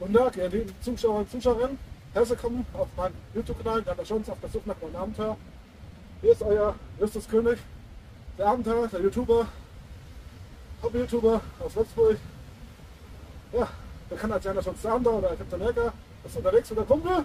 Guten Tag, ihr lieben Zuschauer und Zuschauerinnen. Herzlich willkommen auf meinem YouTube-Kanal, der Chance auf der Suche nach meinem Abenteuer. Hier ist euer Justus König, der Abenteurer, der YouTuber, Hobby-YouTuber aus Würzburg. Ja, bekannt als Jana Schulz Abenteurer oder Captain America. Ist unterwegs mit der Kumpel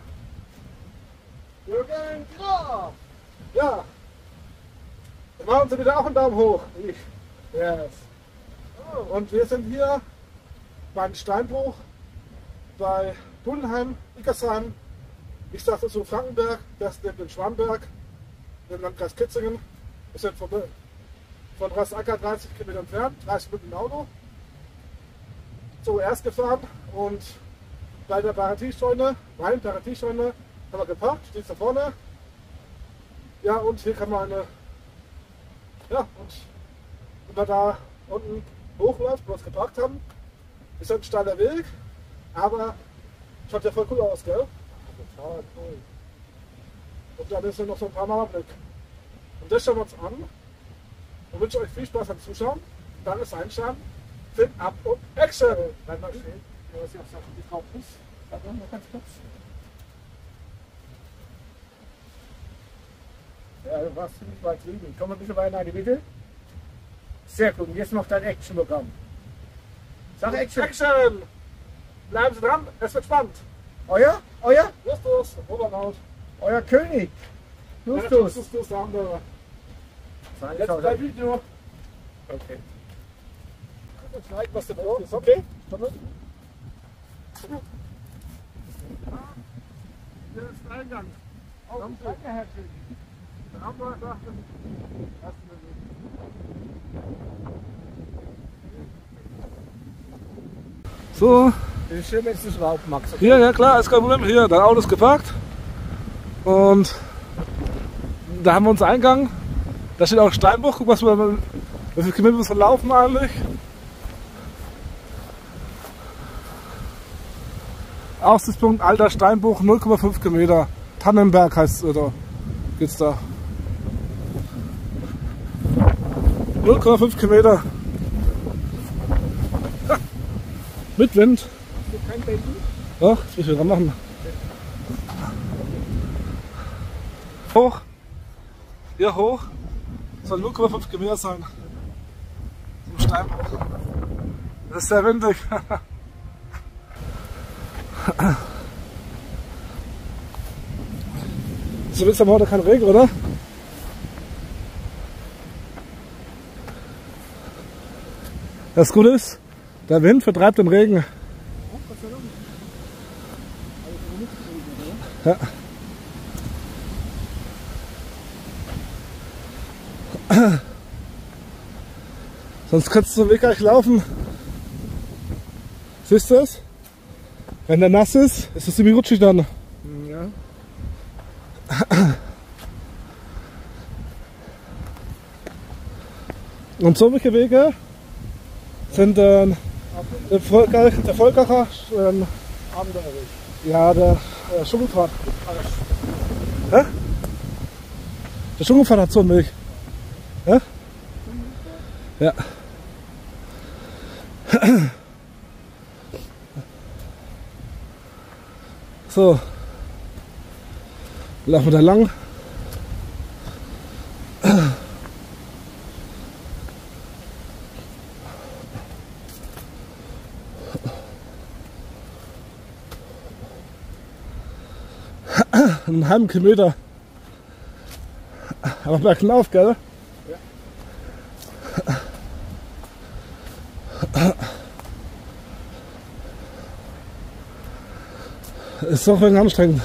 Jürgen Graf. Ja, wir machen Sie wieder auch einen Daumen hoch. Yes. Und wir sind hier beim Steinbruch bei Bullenheim, Ickersheim. Ich sage dazu Frankenberg, das ist den Schwamberg, im Landkreis Kitzingen. Wir sind von Rastacker 30 Kilometer entfernt, 30 Minuten im Auto. Zuerst gefahren und bei der Paradiescheune, haben wir geparkt, steht da vorne. Ja, und hier kann man ja, und wenn man da unten hochläuft, wo wir es geparkt haben, ist ein steiler Weg, aber schaut ja voll cool aus, gell? Total cool. Und dann ist ja noch so ein paar Mal Blick. Und das schauen wir uns an und wünsche euch viel Spaß beim Zuschauen. Dann ist einschalten, Film ab und Action! Bleib mal stehen, was ich auch sage, die Frau ist. Warte mal ganz kurz. Ja, du warst ziemlich weit drüben. Komm ein bisschen weiter in die Mitte. Sehr gut. Und jetzt noch dein Action-Programm. Sag Action. Action! Bleiben Sie dran, es wird spannend. Euer Justus, Oberlaut. euer König. Justus. Justus, der Abenteurer. Jetzt Jetzt dein Video. Okay. Und zeig, was du brauchst. Okay? Hier ist der Eingang. Oh, danke, Herr König. Der Abenteurer sagt, ersten So, Das ist schön, wenn du es überhaupt magst. Okay? hier, ja klar, ist kein Problem. Hier, dein Auto ist geparkt. Und da haben wir unseren Eingang. Da steht auch Steinbruch. Guck, wie viele Kilometer wir laufen eigentlich. Aussichtspunkt Alter Steinbruch, 0,5 Kilometer. Tannenberg heißt es da. Geht's da. 0,5 Kilometer. Mit Wind. Kein Bänden? Ja, das muss ich dran machen. Hoch. Hier hoch. Soll 0,5 Kilometer sein. Zum Steinbruch. Das ist sehr windig. So willst du aber heute kein Regen, oder? Das Gute ist, der Wind vertreibt den Regen. Ja. Sonst könntest du den Weg gleich laufen. Siehst du es? Wenn der nass ist, ist es ziemlich rutschig dann. Ja. Und solche Wege sind der Volkacher, Abenteuerlich. ja, der Schunkelfahrt. Hä? Der Schunkelfahrt hat so einen Weg. Hä? Ja. So. Laufen wir da lang. Einen halben Kilometer. Aber bergauf, gell? Ja. Ist doch ein anstrengend.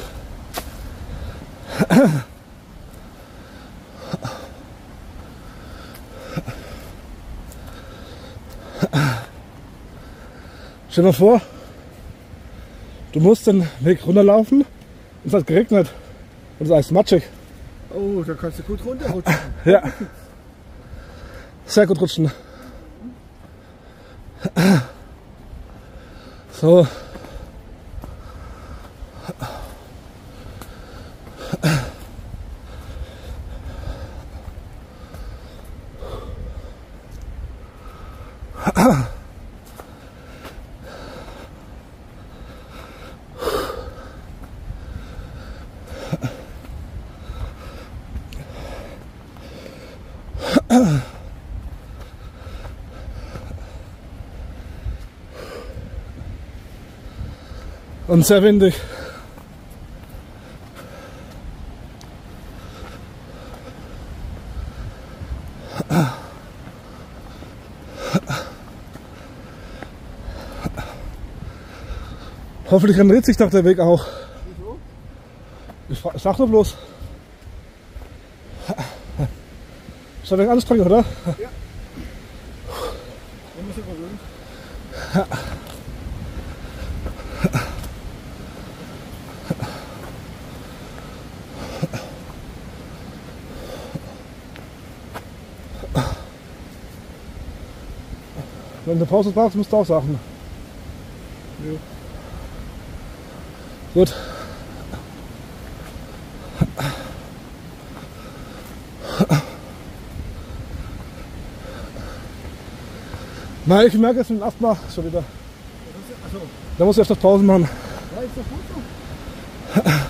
Stell dir mal vor, du musst den Weg runterlaufen und es hat geregnet und es ist alles matschig. Oh, da kannst du gut runterrutschen. Ja, sehr gut rutschen. So. Und sehr windig. Hoffentlich rennt sich doch der Weg auch. Wieso? Ich sag nur bloß. Ist ein wenig anstrengend, oder? Ja. Wir müssen gewöhnen. Wenn du Pause brauchst, musst du auch sagen. Ja. Gut. Nein, ich merke es mit dem Asthma schon wieder. Achso, Da muss ich erst noch Pause machen. ja, ist doch gut so.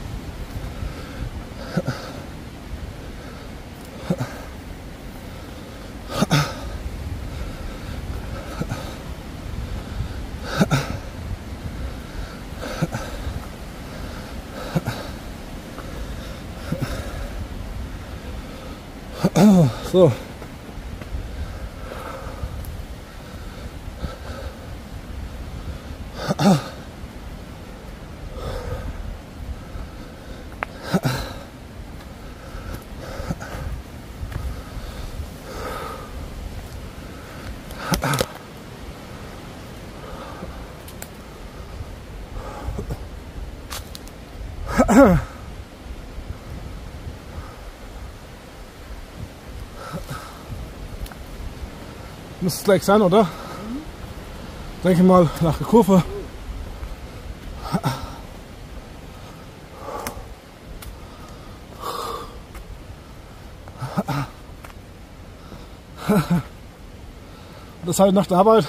So. Muss es gleich sein, oder? Denke mal nach der Kurve. Das halt nach der Arbeit.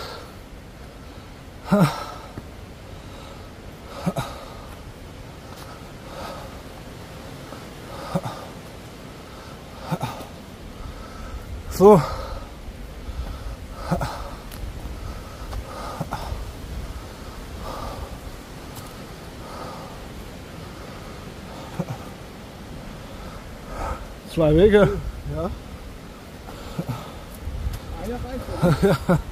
So. Zwei Wege. Ja. Einer reicht, oder? Ja.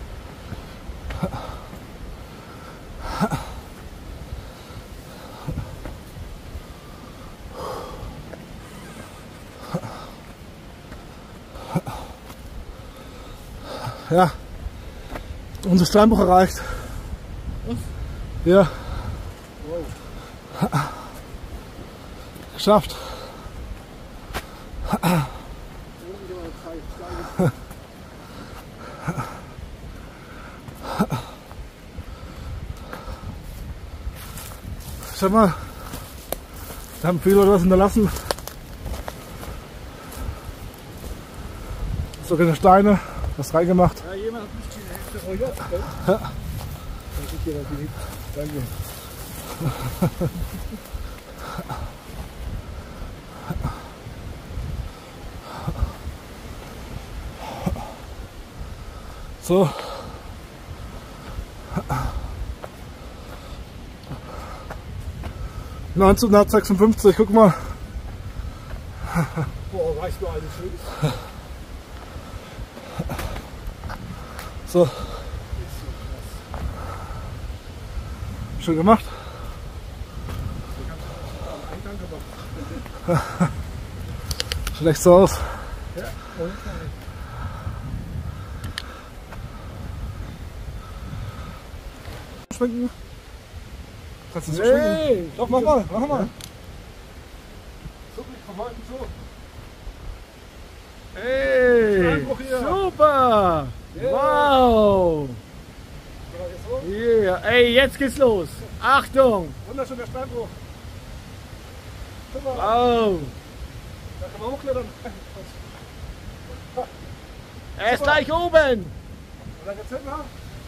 Ja, unser Steinbruch erreicht. Was? Ja, Wow. geschafft. Schau mal, da haben viele Leute was hinterlassen. Sogar Steine, was reingemacht. Ja, jemand hat mich die Hälfte verjagt, gell? Ja. Das ist hier was geliebt. Danke. So. ...1956, guck mal. Boah, reicht nur alles schön. So. Schön gemacht. Eingang gemacht. Sieht echt so aus. Ja, und Schwenken. Kannst du so schwenken? hey! Doch, mach mal, mach mal. Guck mich von heute so. Hey! Steinbruch hier. Super! Yeah. Wow! Ja, jetzt so. Yeah. Ey, jetzt geht's los! Achtung! Wunderschöner Steinbruch. Guck mal, Wow! da kann man hochklettern. Er ist gleich oben! Und dann geht's hin, ja?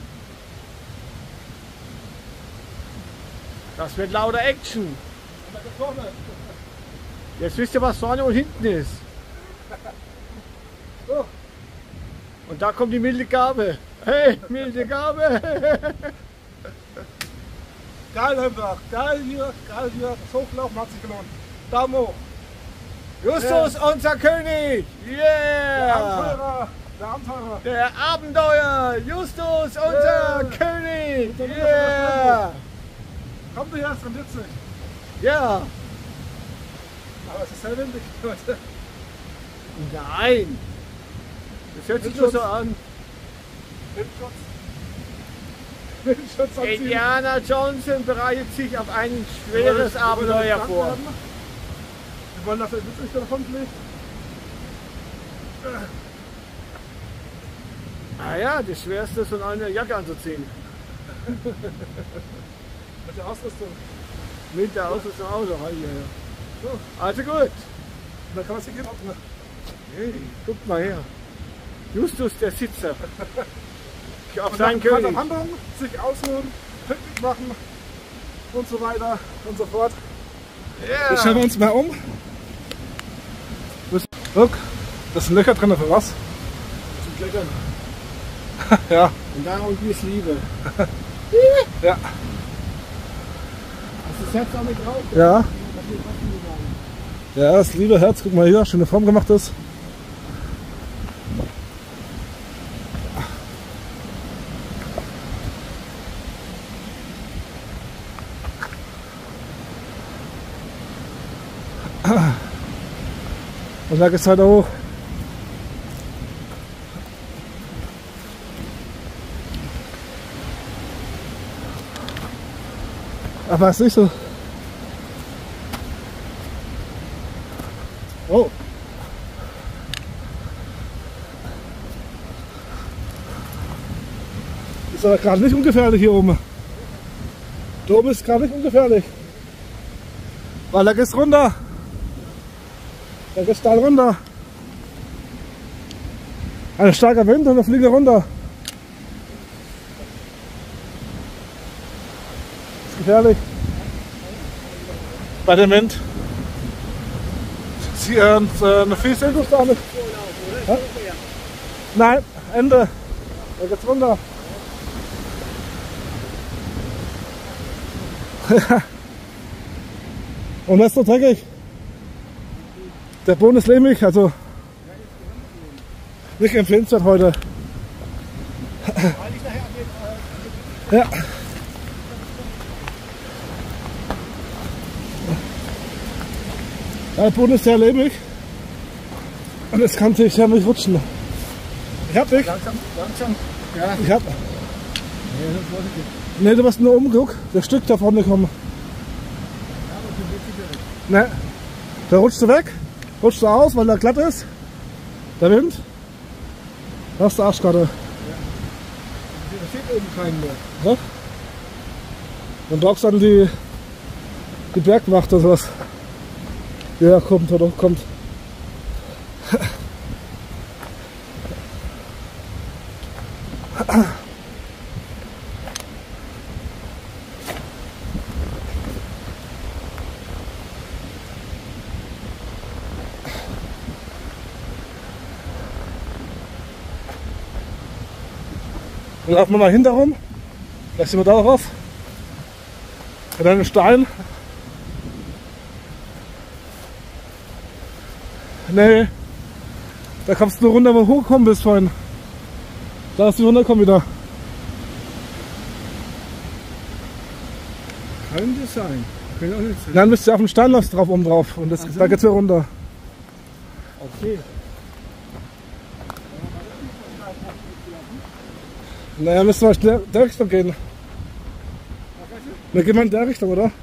Das wird lauter Action! Und dann geht's vorne. Jetzt wisst ihr, was vorne und hinten ist. So, Und da kommt die milde Gabe. Hey, milde Gabe. Geil einfach, geil hier, das Hochlaufen hat sich gelohnt. Daumen hoch. Justus, unser König. Der Yeah. Abenteurer, der Abenteurer. Der Abenteuer. Justus, unser König. Yeah. Komm du her, es rendiert sich. Ja. Aber es ist sehr windig, Leute. Nein. Das hört sich nur so an. Windschutz anziehen. Indiana Johnson bereitet sich auf ein schweres Abenteuer vor. Wir wollen, dass er nicht davon fliegt. Ah ja, das Schwerste ist, so eine Jacke anzuziehen. Mit der Ausrüstung. Mit der Ausrüstung auch noch. Ja. So, Also gut. und dann kann man sich hier öffnen. Hey, guck mal her. Justus, der Sitzer. Auf Und seinen dann kann König. man wandern, sich ausruhen, Picknick machen und so weiter und so fort. Jetzt schauen wir uns mal um. Guck, das sind Löcher drin für was? Zum Klettern. Ja. Und da unten ist Liebe. Ja. Hast du das Herz auch mit drauf? Ja. Ja, das liebe Herz, guck mal hier, schöne Form gemacht ist. Und da geht's weiter hoch. Aber ist nicht so. Oh. Ist aber gerade nicht ungefährlich hier oben. Da oben ist gerade nicht ungefährlich. Weil da geht's runter. Da geht's steil runter. Ein starker Wind und dann fliegen wir runter. Ist gefährlich. Bei dem Wind. Sie eine fiese Infos da nicht. Ja? Nein, Ende. Da geht's runter. Und das ist so dreckig. Der Boden ist lehmig, also nicht empfehlenswert heute. Ja. Der Boden ist sehr lehmig und es kann sich ja nicht rutschen. Ich hab dich. Langsam, langsam. Ja. Ich hab. Ne, du musst nur umgucken, das Stück da vorne kommen. Ne, da rutscht du weg, rutscht du aus, weil da glatt ist. Der Wind. Da hast du Arschkarte. Da steht oben keinen mehr. Ja? Dann brauchst du dann die Bergwacht oder sowas. Ja, kommt oder kommt. Dann laufen wir mal hinter rum. Vielleicht sind wir da drauf. Und dann ein Stein. Nee. Da kommst du nur runter, wo du hochgekommen bist vorhin. Da hast du runterkommen wieder. Könnte sein. Könnte auch nicht sein. Dann bist du auf dem Stein läufst drauf oben drauf. Und das, Ach so. da geht's wieder runter. Okay. Naja, müssen wir in der Richtung gehen. Wir gehen mal in der Richtung, oder?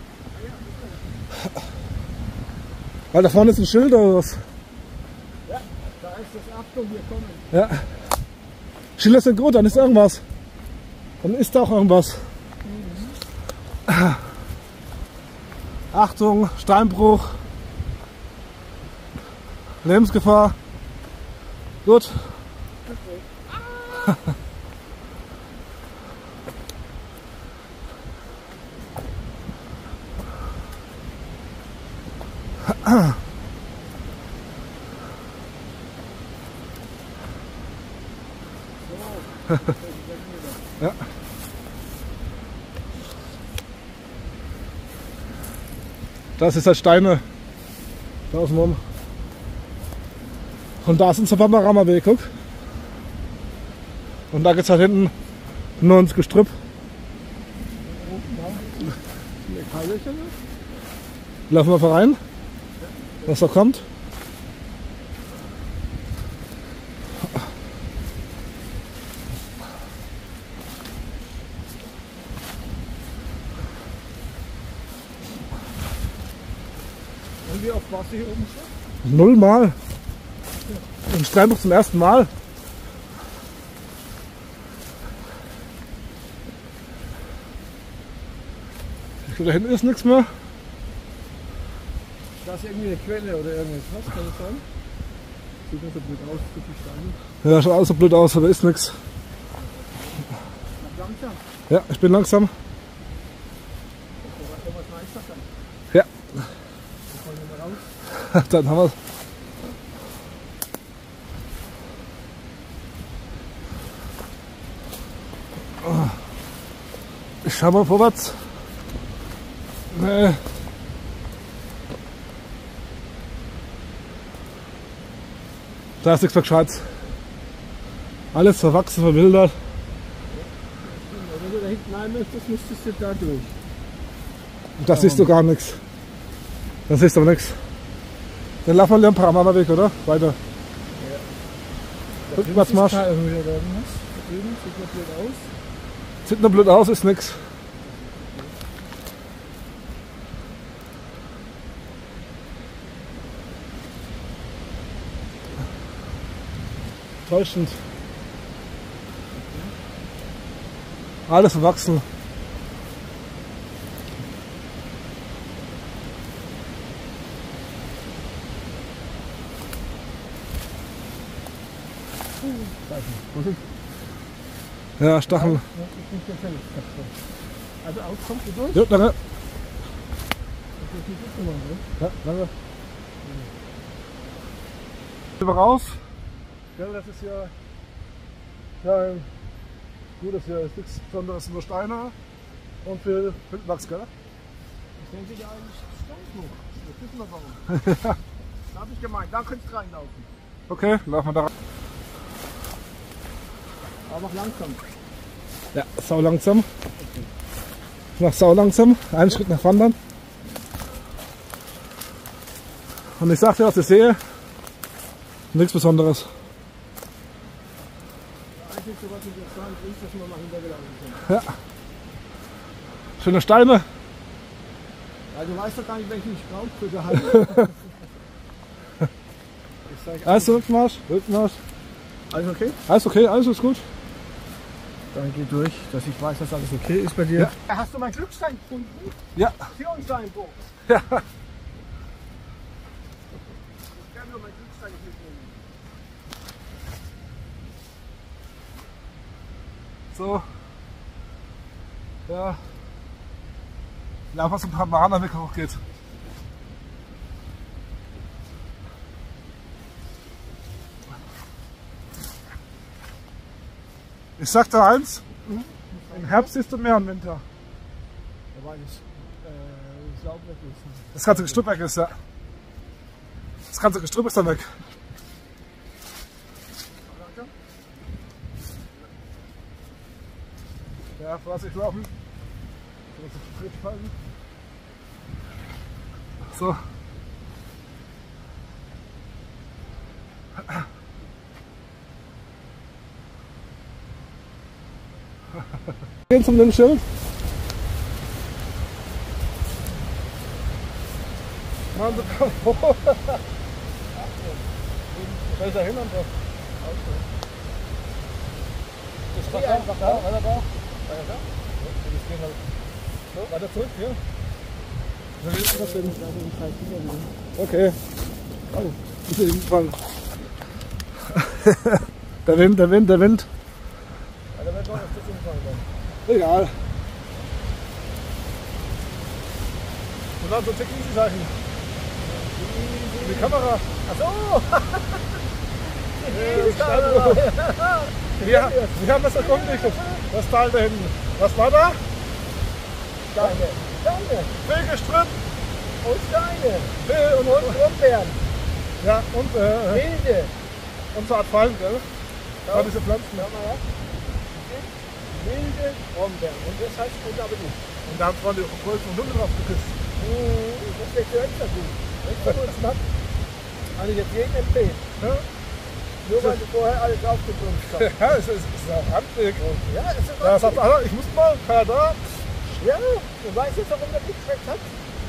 Weil da vorne ist ein Schild oder was? Ja, da ist das Achtung, wir kommen. Ja. Schilder sind gut, dann ist irgendwas. Dann ist da auch irgendwas. Achtung, Steinbruch. Lebensgefahr. Gut. Ja. Das ist halt Steine. Da außen rum. Und da ist unser Panoramaweg, guck. Und da geht es halt hinten nur ins Gestrüpp. Laufen wir rein, was da kommt. Und wie oft warst du hier oben schon? 0 Mal. In Steinbruch zum ersten Mal. Ich glaube, da hinten ist nichts mehr. Da ist irgendwie eine Quelle oder irgendwas, kann das sein? Sieht nicht so blöd aus, so viel Steine. Ja, schaut alles so blöd aus, aber ist nichts. Langsam. Ja, ich bin langsam. Ja. Dann haben wir es. Ich schau mal vorwärts. Nee. Da ist nichts mehr Gescheites. Alles verwachsen, verwildert. Wenn du da hinten rein möchtest, müsstest du da durch. Das siehst du gar nichts. Das siehst du aber nichts. Dann laufen wir den Paramama-Weg, oder? Weiter. Ja. Rückwärtsmarsch. Da drüben sieht noch blöd aus. Sieht nur blöd aus, ist nichts. Täuschend. Alles verwachsen. Ja, Stacheln. Also aus kommt du durch? Ja, danke. Das ist nicht immer, ne? Ja, danke. Über raus. Ja, das ist ja gut, das hier ist nichts Besonderes, nur Steine und viel Wildwachs, gell? Das nennt sich eigentlich Steinbruch. Das wissen wir warum. Da habe ich gemeint, da könntest du reinlaufen. Okay, laufen wir da rein. Aber mach langsam. Ja, sau langsam. Okay. Ich mach sau langsam, einen Schritt nach wandern. Und ich sag dir, was ich sehe, nichts Besonderes. Das Einzige, was interessant ist, dass wir mal hintergelaufen sind. Ja. Schöne Steine. Ja, du weißt doch gar nicht, welchen ich brauche für Gehalt. Alles Rückmarsch, Rückmarsch. Alles okay? Alles okay, alles ist gut. Dann geh durch, dass ich weiß, dass alles okay ist bei dir. Ja. Hast du mein Glückstein gefunden? Ja. Für uns Steinbruch. Ja. Ich kann nur mein Glückstein mitnehmen. So. Ja. Lauf, was ein paar Mahner weg hoch geht. Ich sag dir eins, im Herbst siehst du mehr im Winter. Ja, weil das Laub weg ist. Das ganze Gestrüpp weg ist, ja. Das ganze Gestrüpp ist dann weg. Ja, vorsichtig laufen. So. Gehen zum Linkschild. Mann, du kannst hoch. Da ist er hin und drauf. Das war einfach da, weiter da. Weiter da. So, weiter zurück, hier. Okay. Oh, ich bin hingefahren. Der Wind, der Wind, der Wind. Ja, da wird noch das umfallen dann. Egal. Und dann so check easy Sachen. Die Kamera. Achso! Die Kamera. Wir haben das erkundigt, das Teil da hinten. Was war da? Steine. Fehlgestrüpp. Und Steine. Und Brombeeren. ja, und Wilde. so Art Fallen, gell? Ja. Diese Pflanzen. Schau mal her. Wilde Brombeeren. Und das heißt gut, aber nicht. Und da haben wir die Golf und Hunde drauf geküsst. Das schmeckt ja extra gut. Extra gut schmeckt. Kann ich jetzt jedem empfehlen. Ja, Nur weil du vorher alles aufgebrummt hast. ja es ist auch handlich. Ja, das ist Da sagt einer, ich muss mal, keiner da. Ja, du weißt jetzt, warum der gut geschmeckt hat?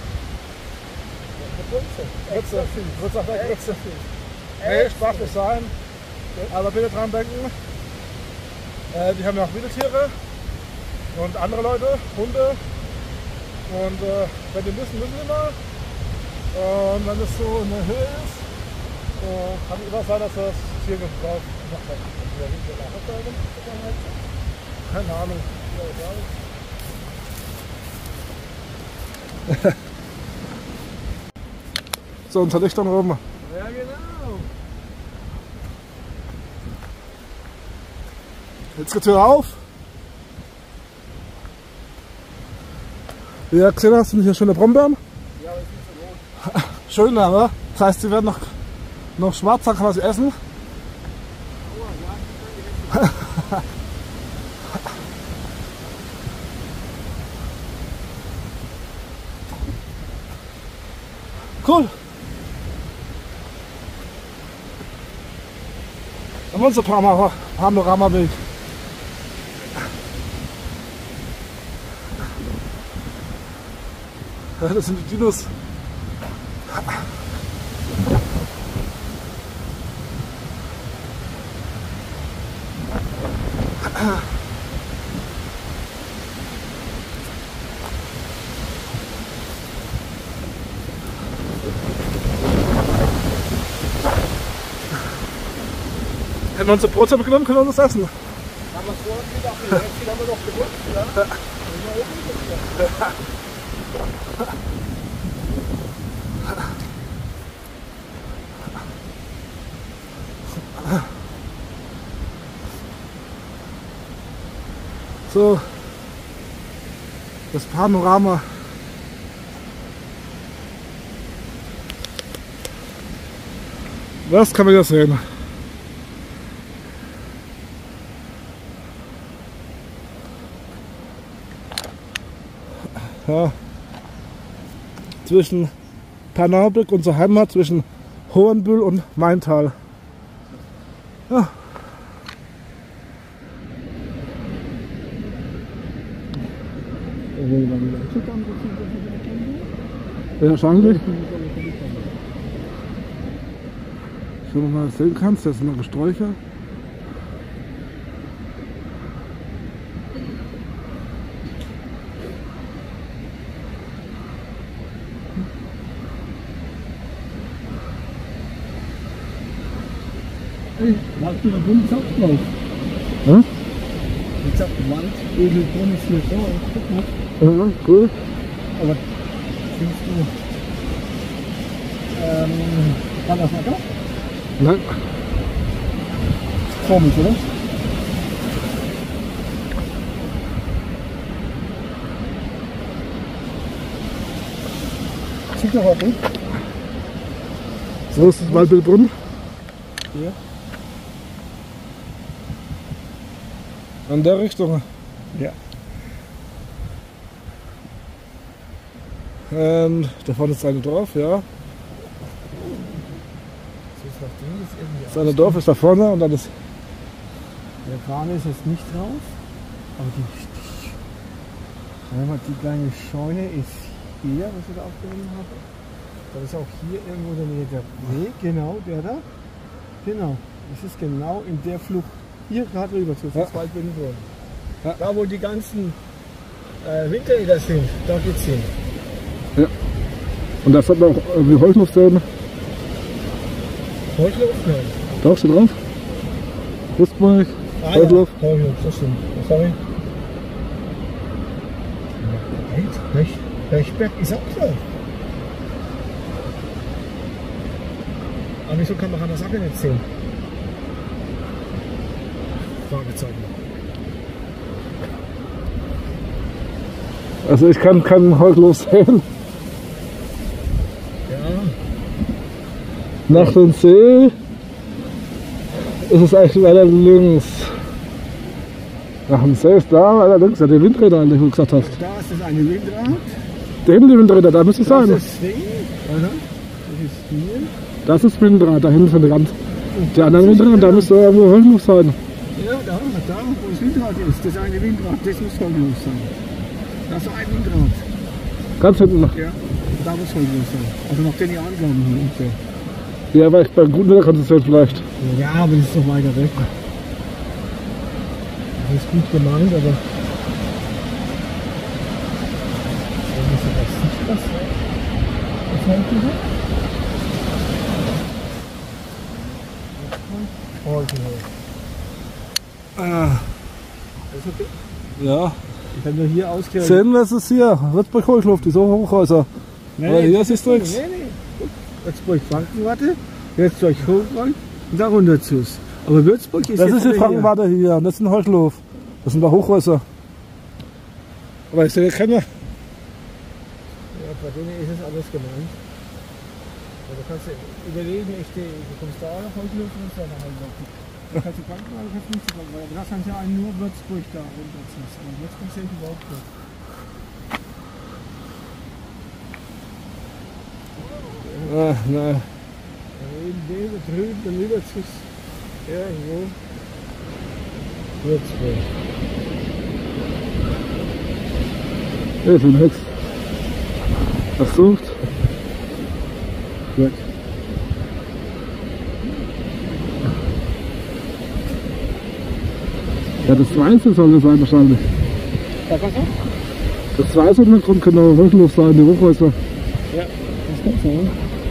Eine Bunze. Extra viel. Wird auch weg. Extra viel. Nee, Spaß muss sein. Aber bitte dran denken, die haben ja auch Wildtiere und andere Leute, Hunde. Und wenn die müssen, müssen sie mal. Und wenn es so in der Höhe ist, kann es immer sein, dass das Tier gebraucht wird. Keine Ahnung. So, unser Licht dann oben. Ja, genau. Jetzt geht's wieder auf. Wie du gesehen hast, sind hier schöne Brombeeren. Ja, aber ist nicht so rot. Schön, aber das heißt, sie werden noch schwarz, dann kann man sie essen. Cool. Haben wir uns ein paar Panorama-Bild. Ja, das sind die Dinos. Hätten wir uns ein Brot mitgenommen, können wir uns das essen. Haben wir vorhin gedacht, die Hälfte haben wir noch gewusst, ja? So, das Panorama. Das kann man ja sehen. Ja, zwischen Pernauburg, unsere Heimat, zwischen Hohenbühl und Maintal. Ja. Ja, wahrscheinlich. Wenn du mal sehen kannst, das sind noch Sträucher. Hast du eine bunte Zapf drauf? Hm? Die Zapfwand, Edelbrunn ist hier so. Guck mal. Ja, cool. Aber findest du, kann das mal da? Nein. Komisch, oder? Sieht doch auch gut. So ist das Waldbildbrunnen. Hier. In der Richtung. Ja. Da vorne ist eine Dorf, ja. Das ist noch Ding, ist irgendwie Das eine Dorf ist da vorne und dann ist. Der Fahne ist jetzt nicht drauf, aber die kleine Scheune ist hier, was ich da aufgenommen habe. Da ist auch hier irgendwo in der Nähe der Weg, genau, der da. Genau, das ist genau in der Flucht hier gerade rüber zu Waldbildbrunnen. Ja. Da wo die ganzen Winterräder sind, da geht's hin. Ja. Und da fährt noch irgendwie Holzluft drin. Holzluft? Nein. Da steht drauf. Brustbereich, Holzluft. Ja, Holzluft, das stimmt. Sorry. Rechberg ist auch drauf. Aber wieso kann man an der Sache nicht sehen? Fragezeichen. Also ich kann keinen Heuchlof sehen. Ja. Nach dem See ist es eigentlich weiter links. Nach dem See ist da weiter links, ja, die Windräder, die du gesagt hast. Da ist das eine Windrad. Da hinten die Windräder, da müsste es sein. Das ist das Ding. Oder? Das ist hier. Das ist Windrad, da hinten ist der Rand. Die anderen Windräder, da müsste irgendwo Heuchlof sein. Ja, da, wo das Windrad ist. Das eine Windrad, das muss Heuchlof sein. Das ist ein Windrad. Ganz hinten noch. Ja, da muss Heuchlof sein. Also nach den Angaben hier ungefähr. Ja, aber bei guten Wetter kannst du es vielleicht. Ja, aber das ist doch weiter weg. Das ist gut gemeint, aber. Was hält du da? Ist okay? Ja. Ich habe nur hier ausgehört. Sehen wir es hier. Würzburg Heuchlof, die so Hochhäuser. Aber hier siehst du nichts. Nee. Würzburg Frankenwarte, Würzburg Hochrhein und da runter zu. Aber Würzburg ist Das jetzt ist die wieder Frankenwarte hier und das ist ein Heuchlof. Das sind da Hochhäuser. Aber ich sehe keine. Ja, bei denen ist es alles gemeint. Ja, du kannst überlegen, du kommst da nach Heuchlof und da nach Heuchlof. Du kannst die Frankenwarte, du kannst nicht zu Frankenwarte. Aber das haben ja nur Würzburg da runter zu. Aber Würzburg sehe ich überhaupt nicht. Nein. Drüben, dann rüber zu. Ja, so. Würzburg. Hier ist nichts. Versucht. Gut. Ja, das Weiße soll das sein wahrscheinlich. Was hast du? Das Weiße im Grund könnte auch Heuchlof sein, die Hochhäuser. Ja, das kann sein.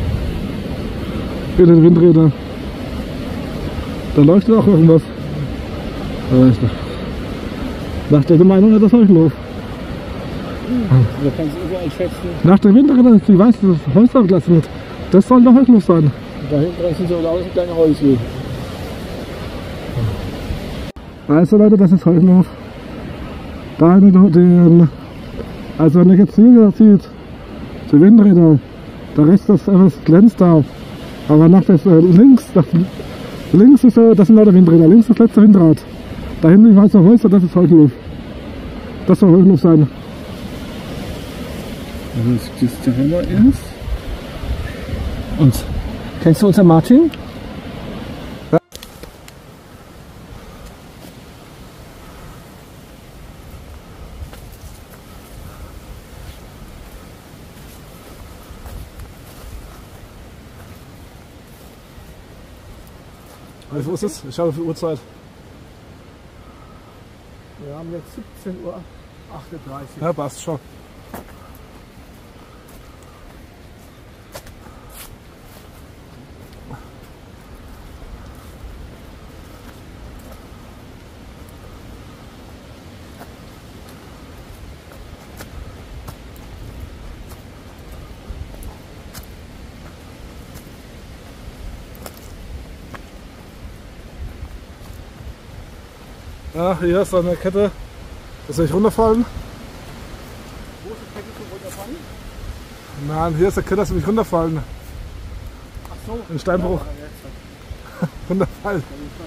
Hier die Windräder. Da leuchtet auch irgendwas. Aber ich nach der Meinung ist das Heuchlof. Du kannst überall schätzen. Nach der Windräder ist die weiße Häuser gelassen wird. Das soll der Heuchlof sein. Da hinten sind so lauter kleine Häuschen. Also Leute, das ist Heuchlof. Da den, also wenn ihr jetzt hier sieht, die Windräder, der Rest ist etwas glänzt da. Aber nach das links ist das sind lauter Windräder, links ist das letzte Windrad. Da hinten die weiße Häuser, das ist Heuchlof. Das soll Heuchlof sein. Also das der Hammer ist. Und kennst du unser Martin? Wo ist es? Ich schaue auf die Uhrzeit. Wir haben jetzt 17:38 Uhr. Ja, passt schon. Ja, hier ist eine Kette. Das soll ich runterfallen? Wo ist die Kette zum Runterfallen? Nein, hier ist eine Kette, das soll ich runterfallen. Ach so. Ein Steinbruch. Ja, Runterfallen.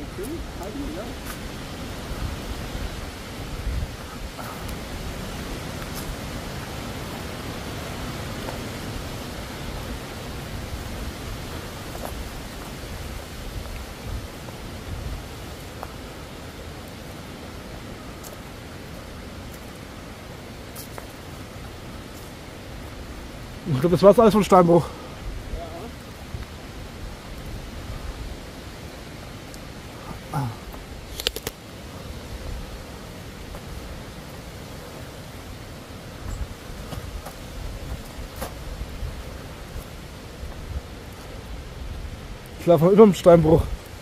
Ich glaube, das war alles von Steinbruch. Ich laufe über dem Steinbruch.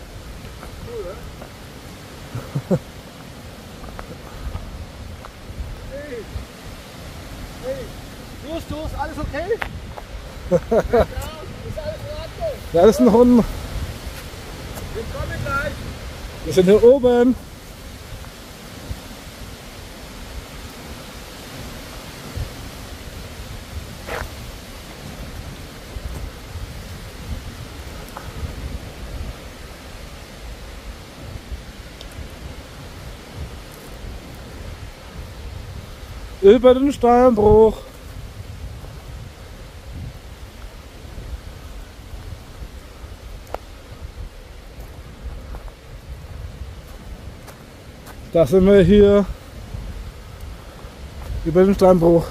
Justus, alles okay? Ist alles Ja, das ist ein Hund. Wir kommen gleich. Wir sind hier oben. über den Steinbruch. Da sind wir hier über den Steinbruch.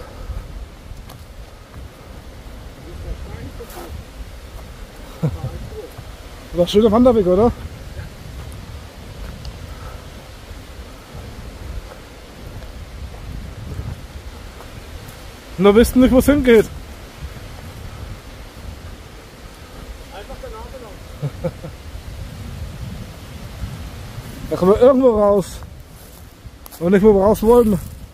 War ein schöner Wanderweg, oder? Nur wissen nicht, wo es hingeht. Einfach danach genommen. Da kommen wir irgendwo raus. Und nicht, wo wir raus wollen.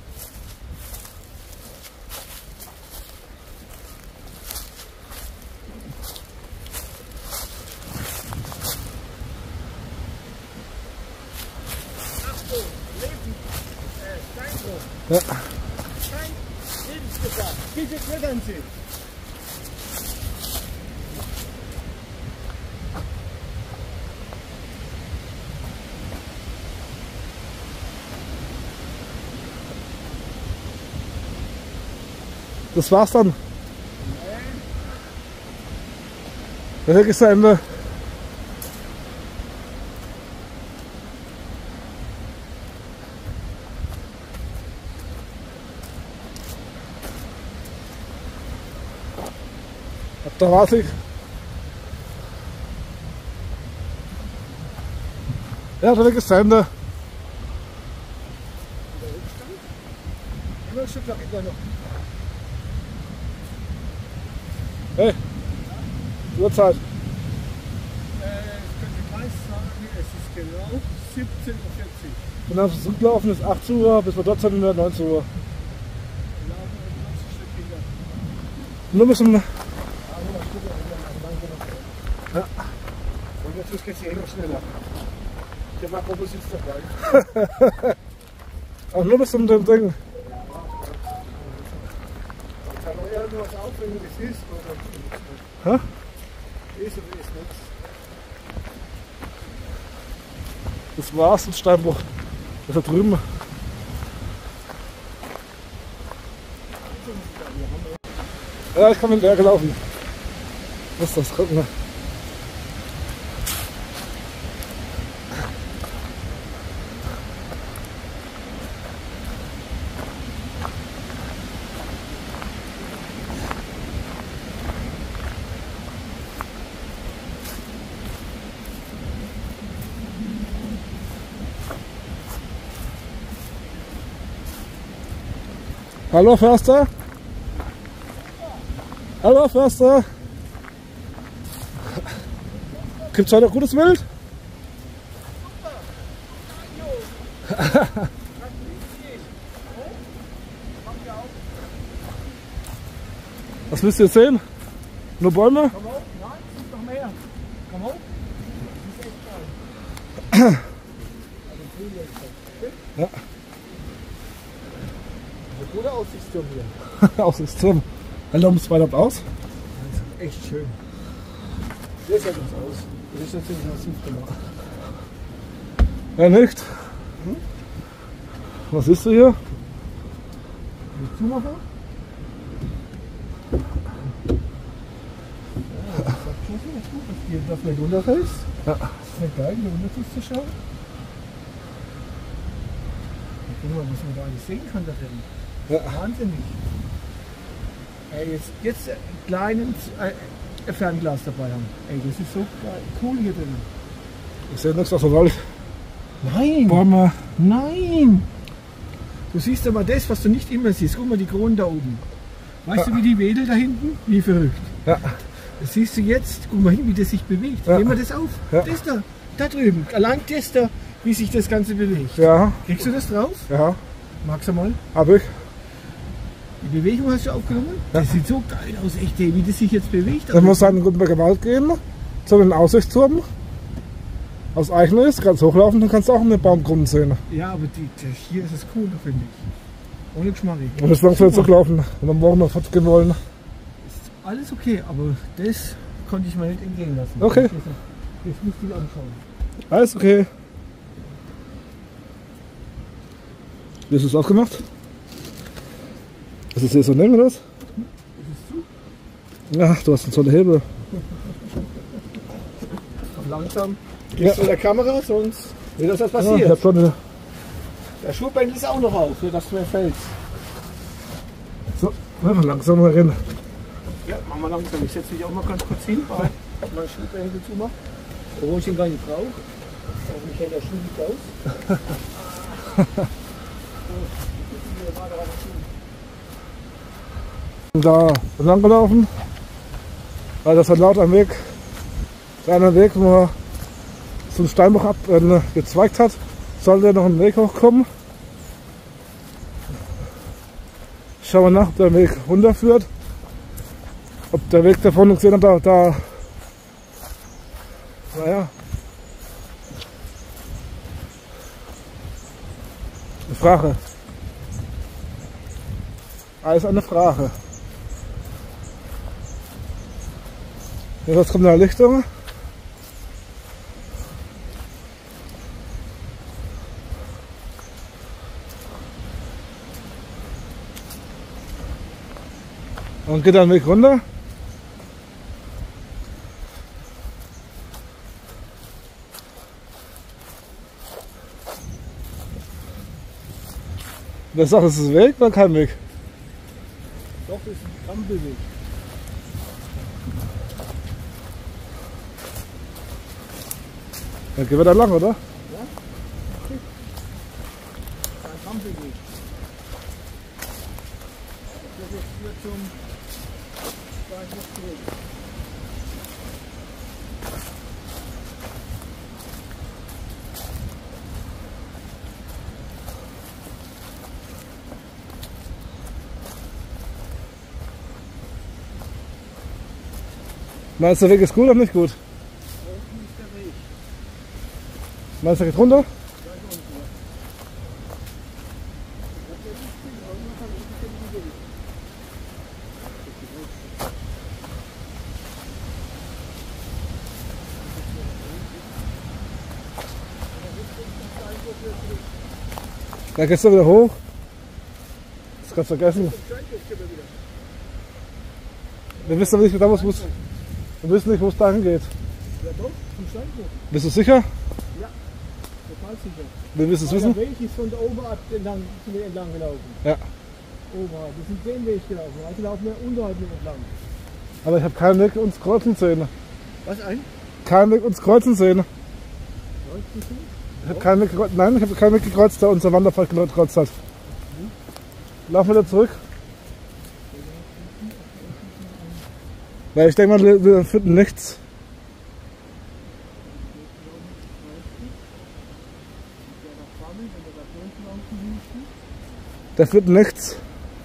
Ja. Kein Lebensgefahr. Bitte klettern Sie. Das war's dann. Der Weg ist zu Ende. Da war's ich. Ja, der Weg ist zu Ende. Hey, Uhrzeit. Ich könnte gleich sagen, es ist genau 17:40 Uhr. Wenn wir zurücklaufen ist 8 Uhr, bis wir dort sind, 19 Uhr. Wir laufen ein ganzes Stück hinter. Nur bis um. Ja. Und jetzt geht es hier immer schneller. Der Makro sitzt dabei. Auch nur bis um den Ding. Kann man irgendwas auf, wenn das ist? Hä? Ist oder ist nichts? Das war's, das Steinbruch. Das da drüben. Ja, ich kann mit dem Berg laufen. Was ist das? Guck mal. Hallo Förster. Hallo Förster. Gibt's heute noch gutes Wild? Was willst du jetzt sehen? Nur Bäume? Komm hoch. Nein, es ist noch mehr. Komm hoch. Ja. Ein guter Aussichtsturm hier. Aussichtsturm. Hallo, ums Bein aus. Das ist echt schön. Der sieht uns aus. Das ist natürlich noch super gemacht. Ja, nicht? Was siehst du hier? Die zumachen? Ja, das sagt schon so, dass man runterfällt. Ja. Das ist nicht geil, hier runter zu schauen. Guck mal, was man da alles sehen kann da drin. Ja. Wahnsinnig. Ey, jetzt ein kleines Fernglas dabei haben. Ey, das ist so geil. Cool hier drin. Ich sehe nichts aus der Wald. Nein! Bäume. Nein! Du siehst aber das, was du nicht immer siehst. Guck mal die Kronen da oben. Weißt du, wie die wedelt da hinten? Wie verrückt. Ja. Das siehst du jetzt. Guck mal hin, wie das sich bewegt. Ja. Nehmen wir das auf. Ja. Das da drüben. Allein das da, wie sich das Ganze bewegt. Ja. Kriegst du das drauf? Ja. Magst du mal? Hab ich. Die Bewegung hast du aufgenommen? Ja. Das sieht so geil aus, echt, ey, wie das sich jetzt bewegt. Dann muss an den Gutenberger Wald gehen, zu den Aussichtsturm. Aus Eichen ist, kannst hochlaufen, dann kannst du auch eine Baumkronen sehen. Ja, aber hier ist es cool, finde ich. Ohne Geschmack. Und das lang wir hochlaufen und am Morgen noch fortgehen wollen. Ist alles okay, aber das konnte ich mir nicht entgehen lassen. Okay. Das musst du dir anschauen. Alles okay. Wie ist es aufgemacht? Das ist hier so nehmen, das? Ja, du hast so eine Hebel. Langsam. Gehst du in der Kamera, sonst wird das was Ja, ich passiert. hab schon eine. Der Schuhbändel ist auch noch auf, sodass du mir fällst. So, langsam mal rein. Ja, machen wir langsam. Ich setze mich auch mal ganz kurz hin, weil ich meinen Schuhbändel zumache. Obwohl ich ihn gar nicht brauche. Hoffentlich hält der Schuh nicht aus. Da lang gelaufen, weil das war laut am Weg, der andere Weg, wo man so einen Steinbruch gezweigt hat, sollte noch ein Weg hochkommen. Schauen wir nach, ob der Weg runterführt, ob der Weg davon gesehen hat, da naja, eine Frage. Alles eine Frage. Jetzt kommt eine Lichtung. Und geht dann Weg runter. Wer sagt, es ist ein Weg oder kein Weg? Doch, das ist ein Ampelweg. Dann gehen wir da lang, oder? Ein Ampelweg. Das ist hier zum Bahnhof zurück. Meinst du, der Weg ist gut oder nicht gut? Unten ist der Weg. Meinst du, der geht runter? Da gehst du wieder hoch. Das kannst du vergessen. Wir wissen aber nicht genau, wo es wir wissen nicht, wo es dahin geht. Ja doch, zum Steinbruch. Bist du sicher? Ja, total sicher. Wir wissen es Der wissen? Weg ist von der Oberart entlang, zu mir entlang gelaufen. Ja. Oberart. Wir sind den Weg gelaufen. Also laufen wir unterhalb mit entlang. Aber ich habe keinen Weg uns kreuzen sehen. Was ein? Keinen Weg uns kreuzen sehen. Läufst du so? Ich habe keinen Weg gekreuzt. Nein, ich habe keinen Weg gekreuzt, der unser Wanderpfad gekreuzt hat. Laufen wir wieder zurück. Weil ich denke mal, wir finden nichts. Der findet nichts.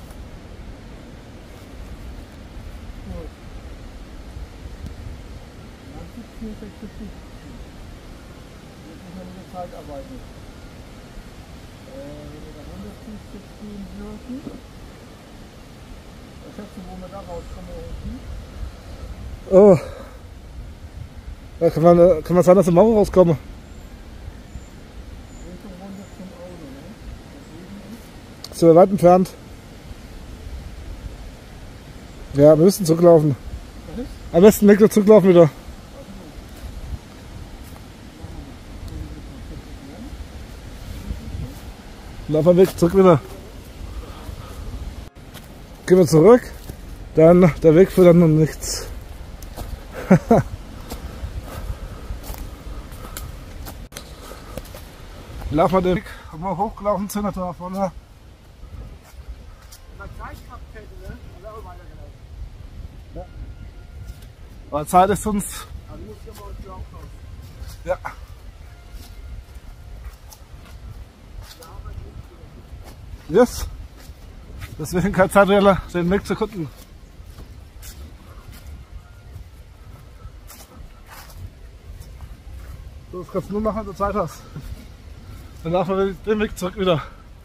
Oh. Da kann man sein, dass wir morgen rauskommen. Sind wir weit entfernt. Ja, wir müssen zurücklaufen. Am besten nicht zurücklaufen wieder. Laufen wir Weg zurück wieder. Gehen wir zurück. Dann der Weg führt dann noch nichts. Laufen wir den Weg, wo wir hochgelaufen sind, da vorne. Ja. Aber Zeit ist uns. Ja. Yes. Deswegen keine Zeit, den Weg zu gucken. So, das kannst du nur machen, wenn du Zeit hast. Dann laufen wir den Weg zurück wieder.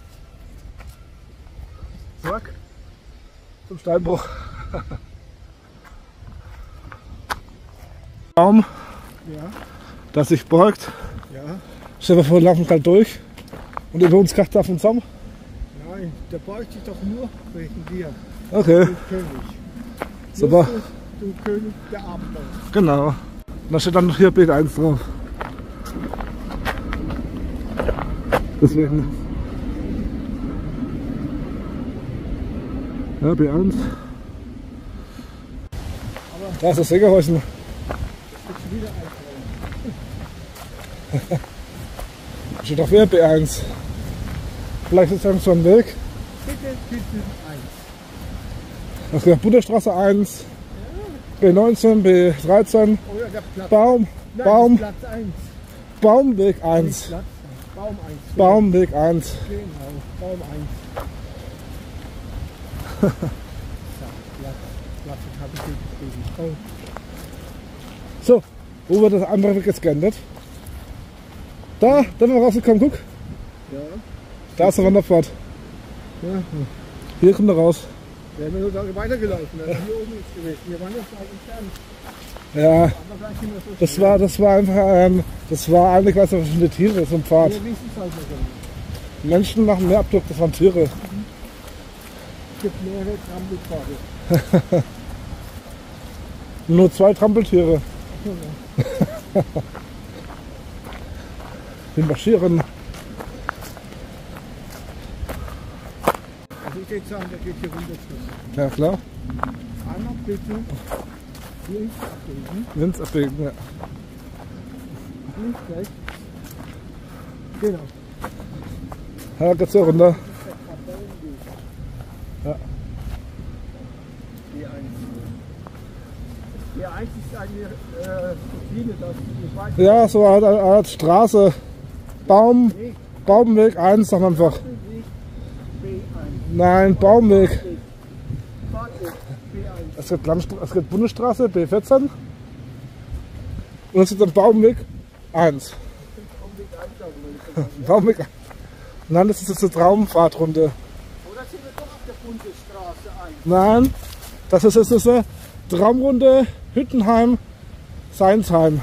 Zurück zum Steinbruch. Baum, Ja, das sich beugt. ja. Stell dir vor, wir laufen gerade durch und über uns kracht da vom Zaum. Nein. Nein, da bräuchte ich doch nur wegen dir. Okay, Du König. super. Justus, du König der Abenteuer. Genau. Und da steht dann noch hier B1 drauf. Deswegen. Ja, B1. Da ist das Sägerhäuschen. Jetzt wieder einstellen. Steht auf hier B1. Vielleicht ist das so ein Weg. Bitte 1. Ach ja, Butterstraße 1. B19, B13. Oder der Platz. Baum, Nein, Baum, Platz 1. Baumweg Nicht 1. Platz 1. Baum 1. Baumweg 1. Genau, Baum 1. So, Platz habe ich dir geschrieben. Oh. So, wo wird das andere Weg jetzt geändert? Da wir rausgekommen, guck. Ja. Da ist der Wanderpfad. Ja. Hier kommt er raus. Wir haben nur da weitergelaufen. Also hier oben ist gewesen. Wir waren jetzt weit entfernt. Ja, Aber gleich sind wir so das war einfach, das war eigentlich, was für eine Tiere, so ein Pfad. Wir wissen es halt nicht genau. Menschen machen mehr Abdruck, das waren Tiere. Es gibt mehrere Trampelpfade. Nur 2 Trampeltiere. Die marschieren. Also ich würde sagen, der geht hier runter. Ja klar, Einmal bitte links abbiegen. Links abbiegen. Ja. Links, rechts. Genau. Ja, geht's hier runter. Das ist der Tabellenweg. Ja. Die 1 ist eine Routine, dass du nicht weißt. Ja, so eine Art Straße. Baumweg 1, sag einfach. Weg B1. Nein, Baumweg. Fahrtweg B1. Es gibt Bundesstraße B14 und es gibt dann Baumweg 1. Baumweg 1. Nein, das ist jetzt eine Traumfahrtrunde. Oder sind wir doch auf der Bundesstraße 1? Nein, das ist jetzt eine Traumrunde Hüttenheim, Seinsheim.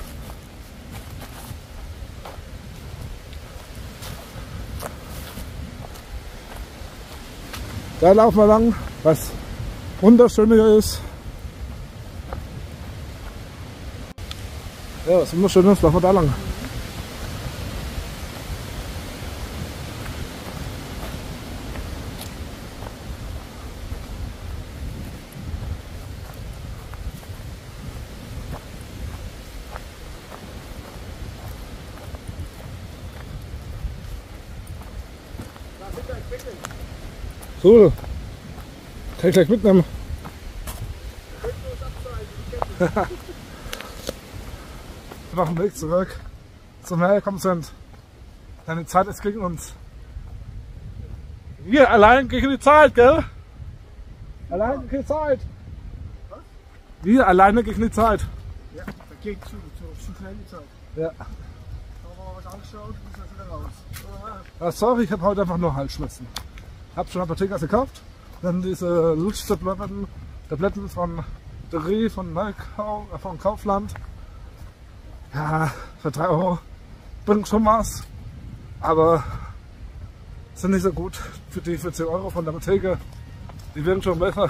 Da laufen wir lang, was wunderschön hier ist. Ja, was wunderschön ist, laufen wir da lang. So, kann ich gleich mitnehmen. Wir machen den Weg zurück zum Hergekommen sind. Denn die Zeit ist gegen uns. Wir allein gegen die Zeit, gell? Allein gegen die Zeit. Was? Wir alleine gegen die Zeit. Ja, da geht zu schnell die Zeit. Ja. Haben wir mal was angeschaut und ist jetzt wieder raus. Ja, sorry, ich habe heute einfach nur Halsschmerzen. Hab schon Apotheke gekauft. Dann diese Lutschtabletten von Drie, von Neukau, von Kaufland. Ja, für 3 Euro bringt schon was. Aber sind nicht so gut für die für 10 Euro von der Apotheke. Die werden schon besser.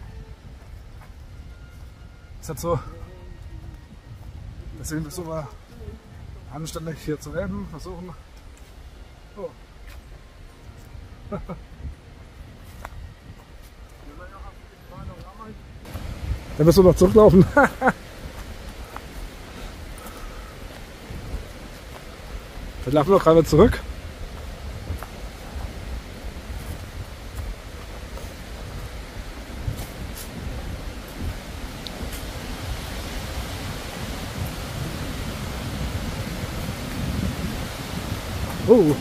Ist halt so. Deswegen versuchen wir anständig hier zu reden. Versuchen. Oh. Dann müssen wir noch zurücklaufen. Wir laufen noch gerade zurück. Oh.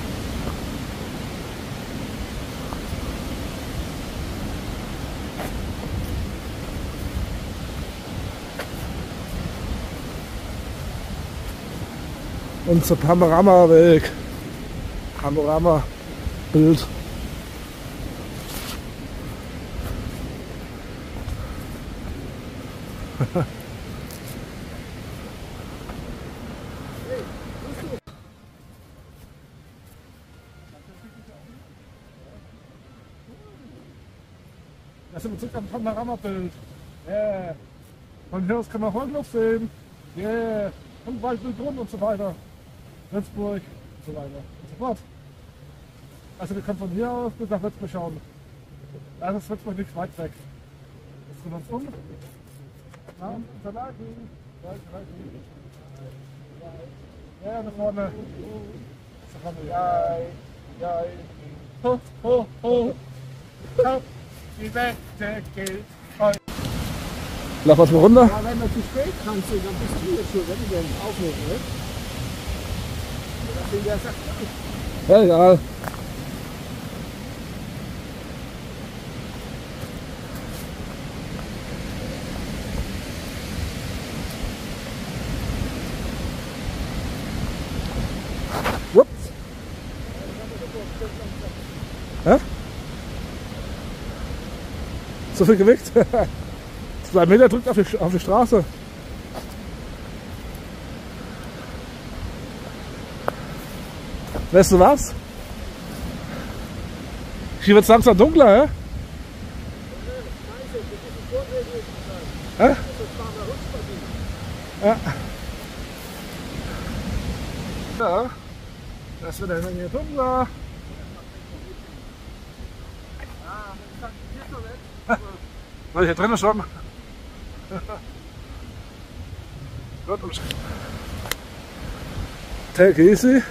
Unser Panorama-Weg. Panorama-Bild. Da sind wir zurück am Panoramabild. Yeah. Von hier aus kann man Hornluft sehen. Yeah. Und Waldbildgrund und so weiter. Würzburg und so weiter und so fort. Also wir können von hier aus bis nach Würzburg schauen. Also ist Würzburg nicht weit weg. Jetzt drehen wir uns um. Ja, ja, da vorne. Ja, ja. Ho, ho, ho. Ho. Die Wette gilt. Lass was mal runter. Ja, wenn wir zu spät dran sind, dann bist du jetzt schon, wenn wir den aufnehmen, ne? Das sind ja Sachen. Ja, egal. Ups. Hä? So viel Gewicht? 2 Meter drückt auf die Straße. Weißt du was? Hier wird es langsam dunkler, hä? Hä? Ja. Ja. Das wird dann hier dunkler. Weil hier drinnen schon. Gut, und take easy.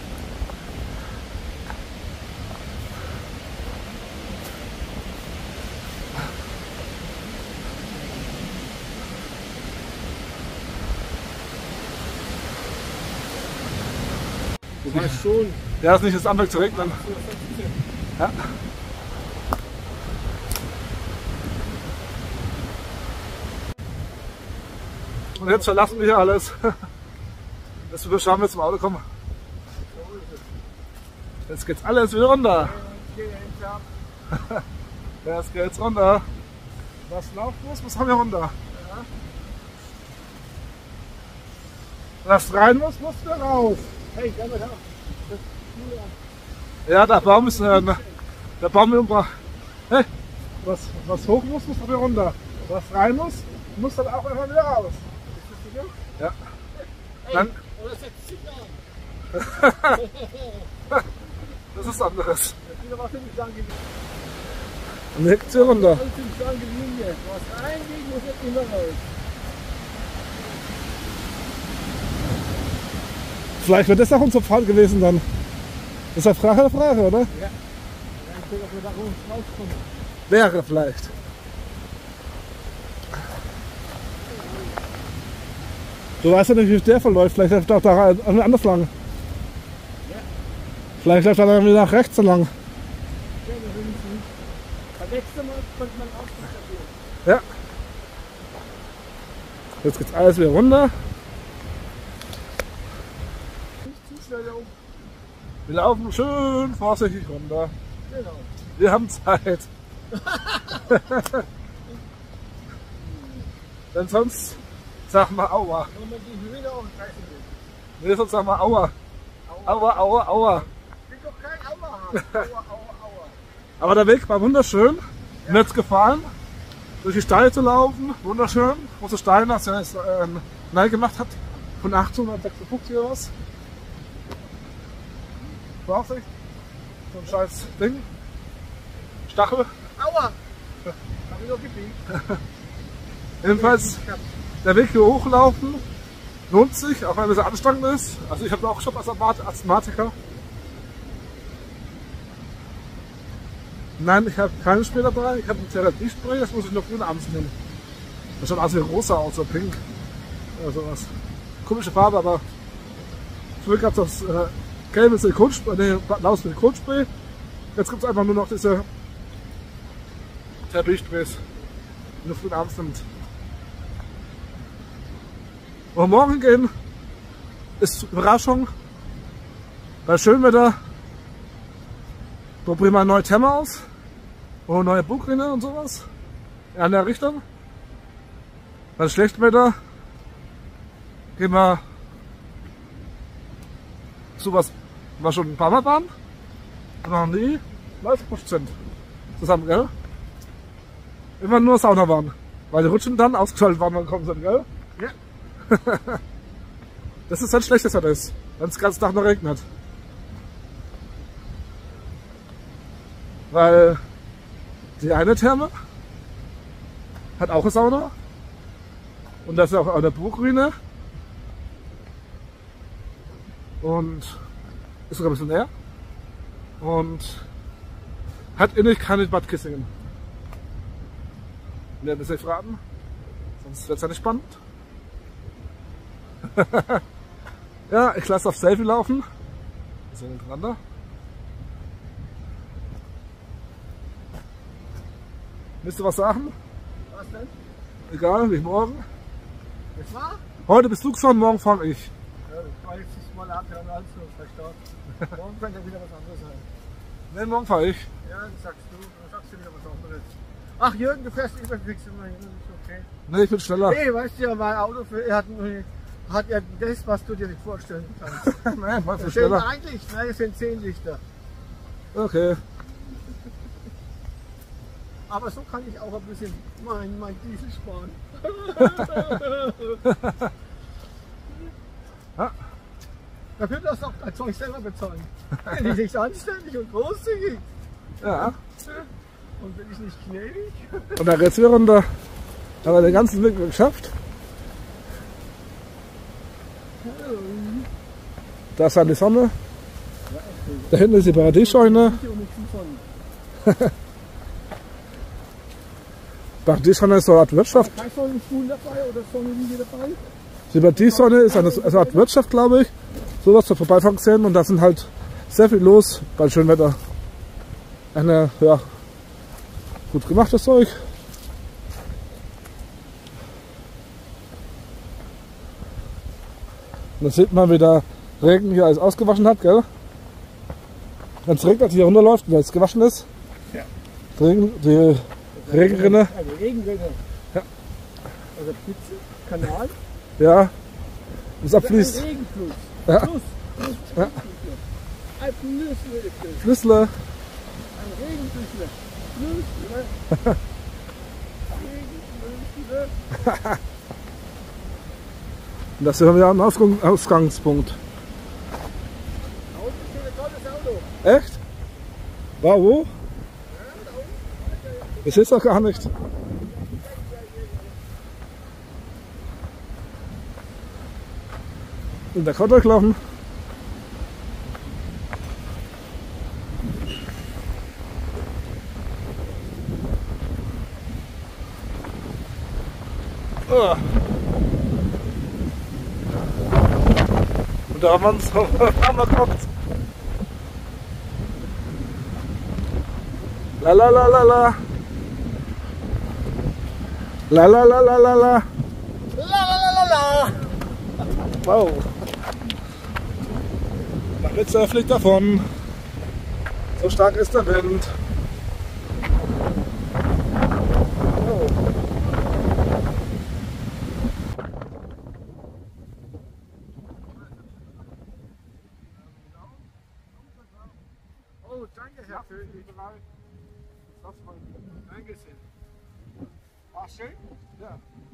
Du weißt schon. Ja, ist nicht das Anfang zu regnen. Ja. Und jetzt verlassen wir hier alles. Dass wir schauen, wir zum Auto kommen. Jetzt geht's alles wieder runter. Jetzt geht's runter. Was laufen muss haben wir runter. Was rein muss wieder raus. Hey, geh mal da. Ja, der Baum ist der Baum ist umgebracht. Hey, was hoch muss wieder runter. Was rein muss dann auch immer wieder raus. Ja. Hey, Dann, oder setzt sich an. das ist anderes. Wieder was ziemlich lange Linie. Dann hängt sie runter. Ziemlich lange Linie. Was reingeht, muss jetzt immer raus. Vielleicht wird das auch unser Fall gewesen dann. Das ist eine Frage der Frage, oder? Ja. Ich denke, ob wir da rauskommen. Wäre vielleicht. Du weißt ja nicht, wie der verläuft. Vielleicht läuft er auch da an der anderen Flanke. Ja. Vielleicht läuft er dann wieder nach rechts lang. Ja, wir wissen es nicht. Beim nächsten Mal könnte man auch nicht Ja. Jetzt geht's alles wieder runter. Nicht zu schnell da oben. Wir laufen schön vorsichtig runter. Genau. Wir haben Zeit. Denn sonst sagen wir Aua. Wenn man die Höhe auch greifen will. Nee, sonst sagen wir Aua. Aua, Aua, Aua. Ich will doch kein Aua haben. Aua, Aua, Aua. Aber der Weg war wunderschön. Mir hat's gefallen, durch die Steine zu laufen. Wunderschön. Große Steine, das ja jetzt neu gemacht hat. Von 1856 oder was. Vorsicht. So ein scheiß Ding. Stachel. Aua! Hab ich noch gebiegt. Jedenfalls der Weg hier hochlaufen lohnt sich, auch wenn es anstrengend ist. Also ich habe auch schon als Asthmatiker. Nein, ich habe keinen Spray dabei. Ich habe ein Therapiespray, das muss ich noch früher abends nehmen. Das schaut also rosa aus oder pink oder sowas. Komische Farbe, aber früher gab es das gelbe Silikonspray, blaues Silikonspray. Jetzt gibt es einfach nur noch diese Therapiesprays, die man früher abends nimmt. Wo wir morgen gehen, ist Überraschung. Bei Schönwetter probieren wir neue Therme aus. Oder neue Burgrinne und sowas. In der Richtung. Bei schlechtem Wetter gehen wir sowas, was schon ein paar Mal waren. Und noch nie 90% zusammen, gell? immer nur Sauna waren. Weil die Rutschen dann ausgeschaltet waren, wenn wir gekommen sind, gell? Ja. Das ist ein schlechtes Wetter ist, wenn es den ganzen Tag noch regnet. Weil die eine Therme hat auch eine Sauna. Und das ist auch eine Burgruine. Und ist sogar ein bisschen näher. Und hat innig keine Bad Kissingen. Wir werden es nicht verraten, sonst wird es ja nicht spannend. Ja, ich lasse auf Selfie laufen. Wir sind hintereinander. Willst du was sagen? Was denn? Egal, wie morgen. Das war? Heute bist du gefahren, morgen fahre ich. Ja, ich war jetzt das mal abhören, also verstanden. Morgen könnte ja wieder was anderes sein. Ne, morgen fahre ich. Ja, das sagst du. Dann sagst du wieder was anderes. Ach Jürgen, du fährst immer fix immer hin, das ist okay. Ne, ich bin schneller. Nee, weißt du ja, mein Auto hat ja das, was du dir nicht vorstellen kannst. Ne, mach Das ich sind schneller. eigentlich, nein, es sind 10 Lichter. Okay. Aber so kann ich auch ein bisschen mein Diesel sparen. Ja. Dafür darfst du auch dein Zeug selber bezahlen. Bin ich nicht anständig und großzügig Ja. und bin ich nicht gnädig. Und da geht's wieder runter. Haben wir den ganzen Weg geschafft. Da ist dann die Sonne. Da hinten ist die Paradiesscheune. Paradiesscheune ist so eine Art Wirtschaft. Kein Sonnenstuhl dabei oder Sonnenliege dabei? Die Paradiesscheune ist eine Art Wirtschaft, glaube ich. Sowas zur Vorbeifahren gesehen. Und da sind halt sehr viel los bei schönem Wetter. Eine, ja, gut gemachtes Zeug. Und da sieht man, wie der Regen hier alles ausgewaschen hat, gell? Wenn es regnet, hier runterläuft, weil es gewaschen ist. Ja. Die Regenrinne. Also Regenrinne. Ja. Also Pfütze, Kanal. Ja. Das Ein abfließt. Regenfluss. Ja. Fluss. Ja. Ein Flüssle. Flüssle. Ein Regenflüssle. Flüssle. Regenflüssle. Und das sind wir am Ausgangspunkt. Auto steht ein tolles Auto. Echt? War wo? Ich sehe es doch gar nicht. Und der kann durchlaufen. Oh. Und da haben wir uns geguckt. La la la la la. La la la la la la. Lalalala. Wow. Der Blitzer fliegt davon. So stark ist der Wind. Oh. Oh, danke, Herr König. Danke sehr. War schön? Ja.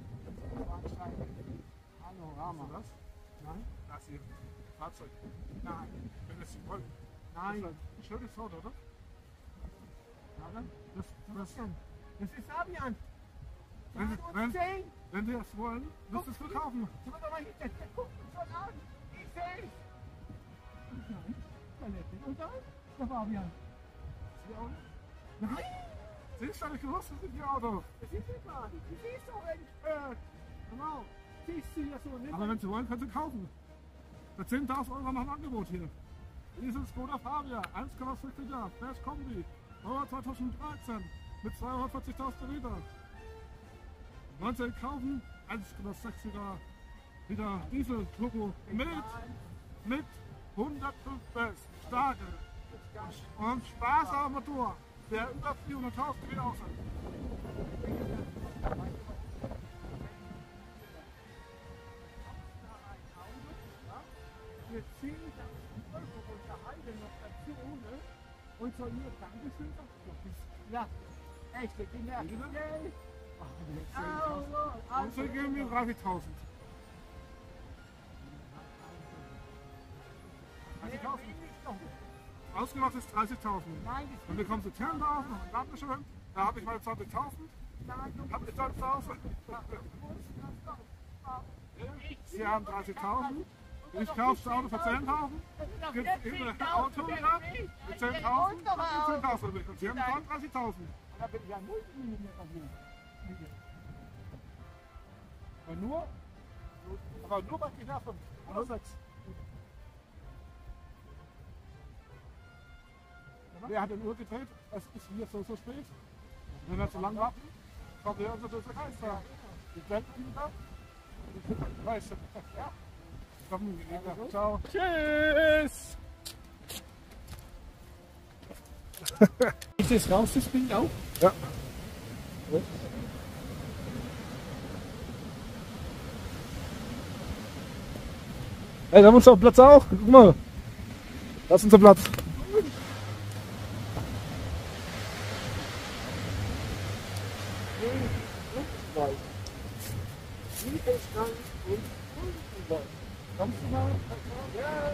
Panorama. Was? Nein? Das hier. Fahrzeug. Nein. Wenn es wollen. Nein. Schönes Auto, oder? Was denn? Das ist Fabian. Wenn Sie es wollen, müsst ihr es verkaufen. Guck mal, der guckt uns schon an. Ich seh's. Nein, Palette. Und dann? Der Fabian. Sie auch nicht? Nein, Sie ist doch nicht gewusst, das ist Ihr Auto. das ist nicht wahr. Du siehst doch, wenn ich genau. Siehst du ja so nicht. Aber wenn Sie wollen, können Sie kaufen. Für 10.000 Euro haben wir ein Angebot hier. Dieses Skoda Fabia, 1,6 Jahre, Flash Kombi, Baujahr 2013 mit 240.000 Liter. 19 kaufen, 1,6 Liter Diesel Turbo mit 105 PS, starke und Spaß am Motor, der über 400.000 Liter aussieht. Für 10.000 Euro unterhalten noch dazu ohne und soll nur Dankeschön sagen. Ja, Echte Kinder. Wie bitte? Yay. Und wir geben mir 30.000. 30.000. Ausgemacht ist 30.000. Nein, Dann bekommst du Tierendorf, noch ein Dankeschön. Da habe ich meine 20.000. Hab ich 20.000. Sie haben 30.000. Ich kaufe das Auto für 10.000. Gibt es ein Auto gehabt mit 10.000. Und 10.000. Und Sie haben 30.000. da bin ich ja Multimillionär verdienen. Aber nur bei Kinder 5. Oder 6. Wer hat den Uhr gedreht? Es ist hier so spät. Wenn wir zu lang warten, kommt der unser böser Geist da. Die blenden wieder. Ich weiß. Ja. Komm, ciao. Tschüss. Ist das raus, das Bild auch? Ja. Hey, da haben wir uns auf Platz auch. Guck mal. Das ist unser Platz. Kommst du mal? Ja.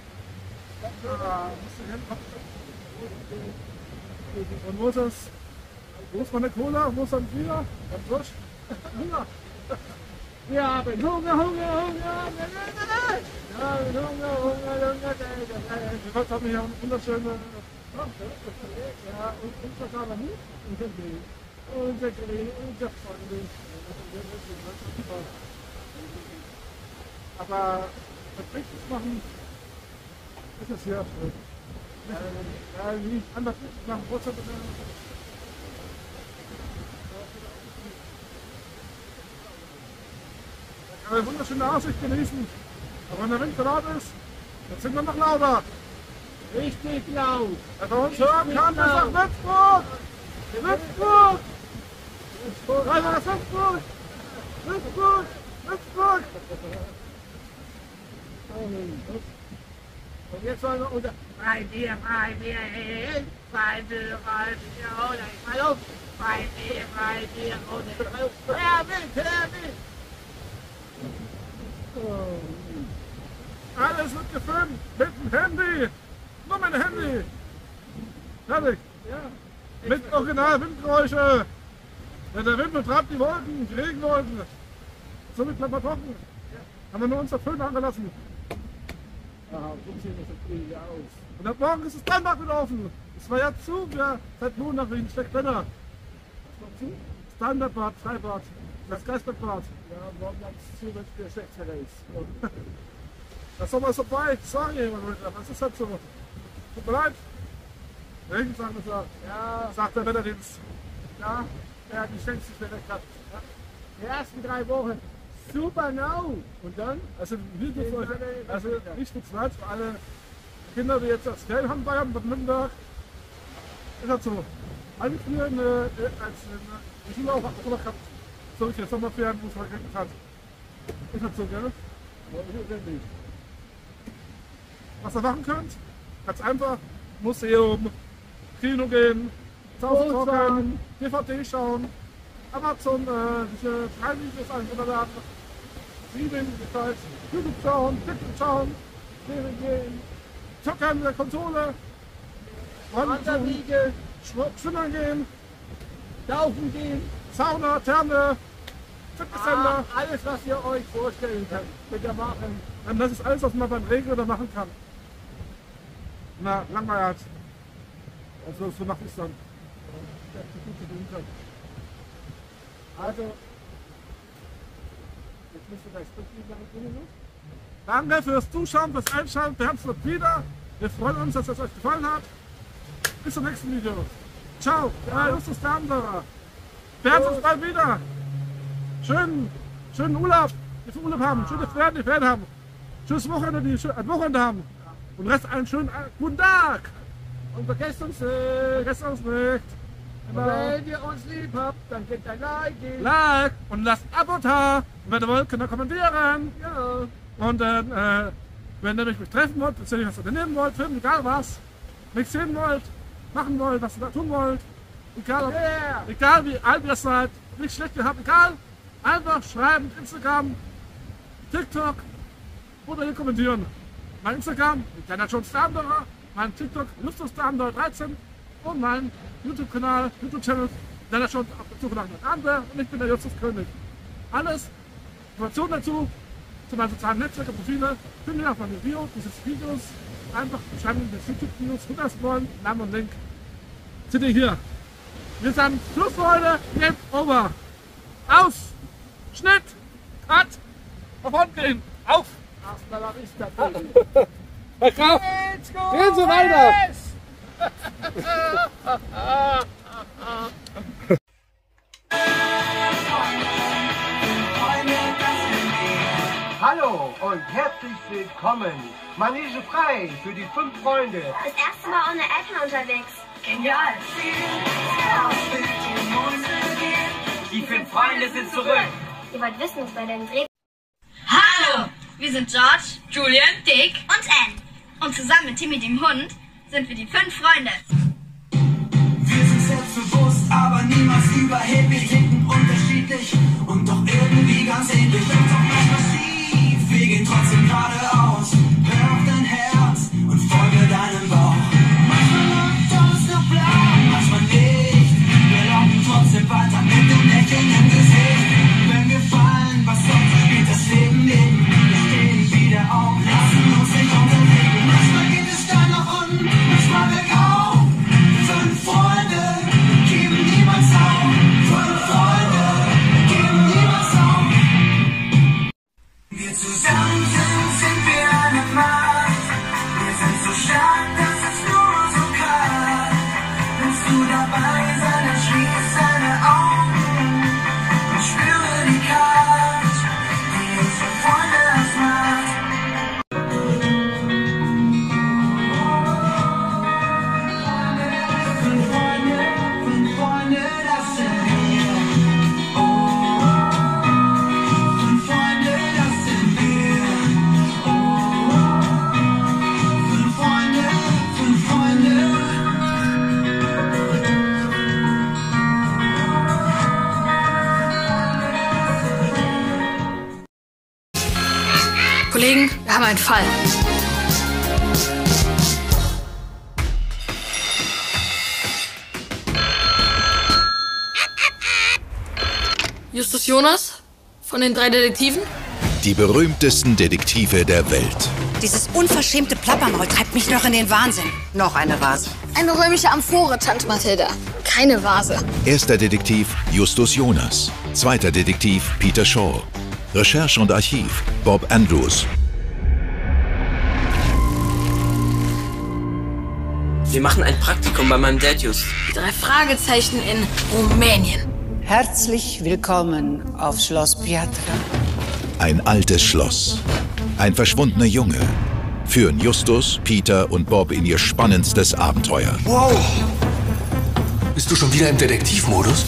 Und wo ist das? Wo ist meine Cola? Wo ist dann Bier? Am Tisch? Hunger! Wir haben Hunger, Hunger, Hunger! Ja, Hunger, Hunger, Hunger! Wir haben hier eine wunderschöne. Ja, und unser Salami. Unser Grill, unser Freunde. Aber verpflichtet machen ist es sehr schön. Ja, nicht anders machen. Eine wunderschöne Aussicht genießen. Aber wenn der Wind laut ist, dann sind wir noch lauter. Richtig laut. Wer bei uns hören kann, ist nach Würzburg! Würzburg! Rein nach Würzburg! Würzburg! Würzburg! Und jetzt wollen wir unter Freibier, Freibier, oder ich mal auf. Freibier, oder Herr Alles wird gefilmt mit dem Handy! Nur mein Handy! Fertig! Ja. Mit original Windgeräusche! Ja, der Wind betreibt die Wolken, die Regenwolken. Somit bleibt man trocken. Haben wir nur unser Föhn angelassen. Ah, guck sehen das so billig aus. Und ab morgen ist das Steinbad wieder offen. Es war ja zu, ja, seit Monaten wegen Steckbrenner. Steinbad, Freibad, das Geistbergbad. Ja, morgen ganz zu, wenn es für 6 ist. Das ist doch mal so weit, sorry, das ist halt so. Tut mir leid. Regen sagen wir so. Ja, Sagt der Wetterdienst. ja, ja, die schönste Wetter gehabt. Ja. Die ersten 3 Wochen super now. Und dann? Also, also nicht für zweit, für alle Kinder, die jetzt das Ferien haben bei Baden-Württemberg. Ist halt so. Alle früher eine Schule auch gehabt. Solche Sommerferien, wo es mal geregnet hat. Ist halt so, gell? Ja, ist es nicht. Was ihr machen könnt, ganz einfach, Museum, Kino gehen, Saufen, DVD schauen, Amazon, diese Freiliges runterladen, Streaming, das heißt, YouTube schauen, TikTok schauen, Serien gehen, zocken mit der Konsole, Wanderwiege, schwimmen gehen, tauchen gehen. Sauna, Therme, Fitnesscenter. Alles, was ihr euch vorstellen könnt, könnt ihr machen. Und das ist alles, was man beim Regen oder machen kann. Na, langweilig. Also so mache ich es dann. Also, jetzt müsst ihr gleich sprechen. Danke fürs Zuschauen, fürs Einschalten. Wir haben es noch wieder. Wir freuen uns, dass es euch gefallen hat. Bis zum nächsten Video. Ciao. Ja, Justus der Wanderer. Wir hören uns bald wieder. Schönen Urlaub. Die für Urlaub haben. Schöne Ferien, die Ferien haben. Schönes Wochenende, die ein Wochenende haben. Und Rest einen schönen guten Tag. Und vergesst uns nicht. Vergesst uns nicht. Genau. Wenn ihr uns lieb habt, dann gebt ein Like. Like und lasst ein Abo da. Und wenn ihr wollt, könnt ihr kommentieren. Ja. Und dann, wenn ihr mich treffen wollt, wenn ihr was unternehmen wollt, filmen, egal was, nichts sehen wollt, machen wollt, was ihr da tun wollt, egal wie alt ihr seid, wie schlecht ihr habt, egal, einfach schreiben, Instagram, TikTok oder hier kommentieren. Mein Instagram, Kleiner Jones der Wanderer, mein TikTok, Justus der Wanderer 13 und mein YouTube-Kanal, YouTube-Channel, Kleiner Jones auf der Suche nach einem Ander und ich bin der Justus König. Alles, Informationen dazu, zu meinen sozialen Netzwerken, Profile, findet ihr auf meinem Video dieses Videos. Einfach Beschreibung des YouTube-Videos runterscrollen, Name und Link. Seht ihr hier. Wir sind Schluss für heute, Game over. Aus, Schnitt, Cut, davon gehen, auf. Hasta la vista, baby. Herr Graf, Let's go! gehen Sie weiter. Hallo und herzlich willkommen. Manege frei für die 5 Freunde. Das erste Mal ohne Eltern unterwegs. Genial. Die 5 Freunde sind zurück. Ihr wollt wissen, was bei den Dreh... Hallo, wir sind George, Julian, Dick Und Anne. und zusammen mit Timmy dem Hund sind wir die 5 Freunde. Wir sind selbstbewusst, aber niemals überheblich, ticken unterschiedlich und doch irgendwie ganz ähnlich. Und doch manchmal schief, wir gehen trotzdem geradeaus. Hör auf dein Herz und folge deinem Bauch. Manchmal läuft alles noch blau, manchmal nicht. Wir laufen trotzdem weiter mit dem Lächeln im Gesicht. Wenn wir fallen, was sonst spielt das Leben neben. Wir stehen wieder auf, lassen uns nicht unterlegen. Manchmal geht es steil nach unten, manchmal bergauf. 5 Freunde, geben niemals auf. 5 Freunde, geben niemals auf. Wir zusammen sind wir eine Macht. Wir sind so stark, dass es nur so kann. Willst du dabei sein, dann schließ deine Augen und spüre die Kraft, die uns 5 Freunde ausmacht. Fünf Freunde, das sind wir. Oh, 5 Freunde, das sind wir. Oh, 5 Freunde, 5 Freunde. Kollegen, wir haben einen Fall. Justus Jonas von den 3 Detektiven. Die berühmtesten Detektive der Welt. Dieses unverschämte Plappermaul treibt mich noch in den Wahnsinn. Noch eine Vase. Eine römische Amphore, Tante Mathilda. Keine Vase. Erster Detektiv Justus Jonas. Zweiter Detektiv Peter Shaw. Recherche und Archiv Bob Andrews. Wir machen ein Praktikum bei meinem Dad Just. Die 3 Fragezeichen in Rumänien. Herzlich willkommen auf Schloss Piatra. Ein altes Schloss. Ein verschwundener Junge. Führen Justus, Peter und Bob in ihr spannendstes Abenteuer. Wow! Bist du schon wieder im Detektivmodus?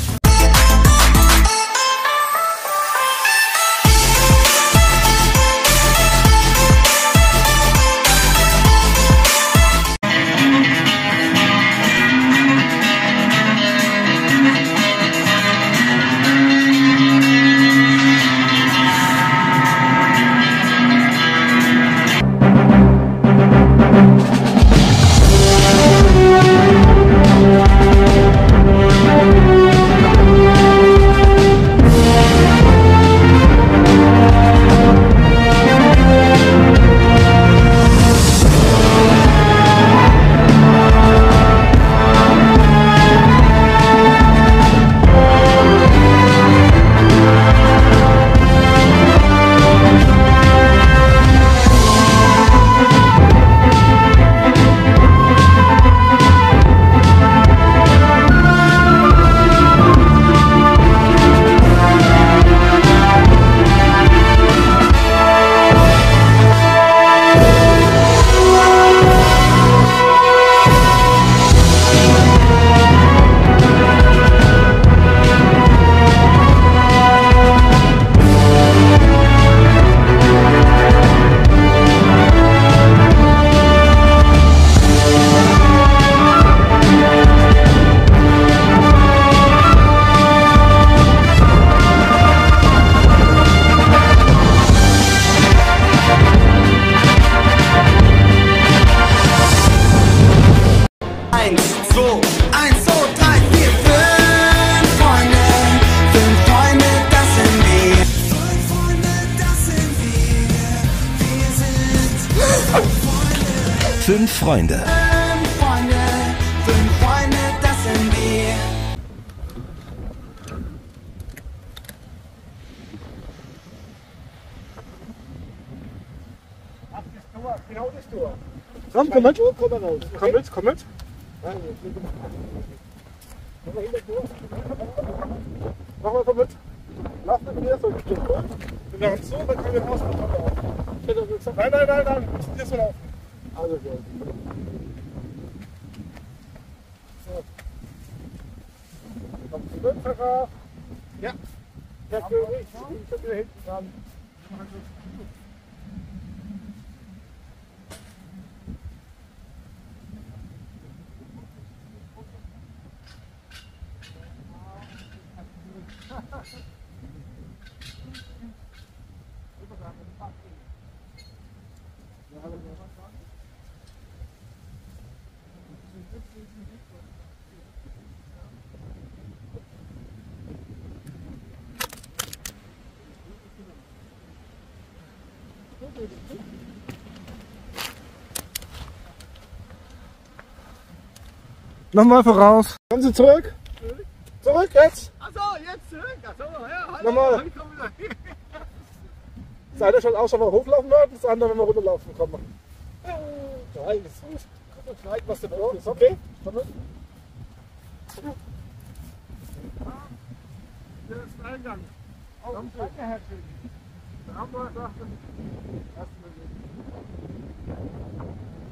1, 2, 1, 2, 3, 4, 5 Freunde, 5 Freunde, das sind wir. 5 Freunde, das sind wir. Wir sind 5 Freunde. 5 Freunde, 5 Freunde, das sind wir. Genau das Tor. Komm mit. Komm mit, komm mit. Mach mal, komm mit. Lauf mit mir, so geht durch. Wir machen so, dann können wir raus. Nein, hier so laufen. Also gut. So. Kommst du mit, Pfeffer? Ja. Der König. Ich bin wieder hinten dran. Nochmal voraus. Kommen Sie zurück. Zurück jetzt. Achso, jetzt zurück. Achso, ja, hallo. Nochmal. Das eine schaut aus, wenn wir hochlaufen werden, das andere, wenn wir runterlaufen kommen. Nein, das ist gut. Schneiden, was du brauchst. Okay? Hier ist der Eingang. Danke, Herr König. Da haben wir gesagt,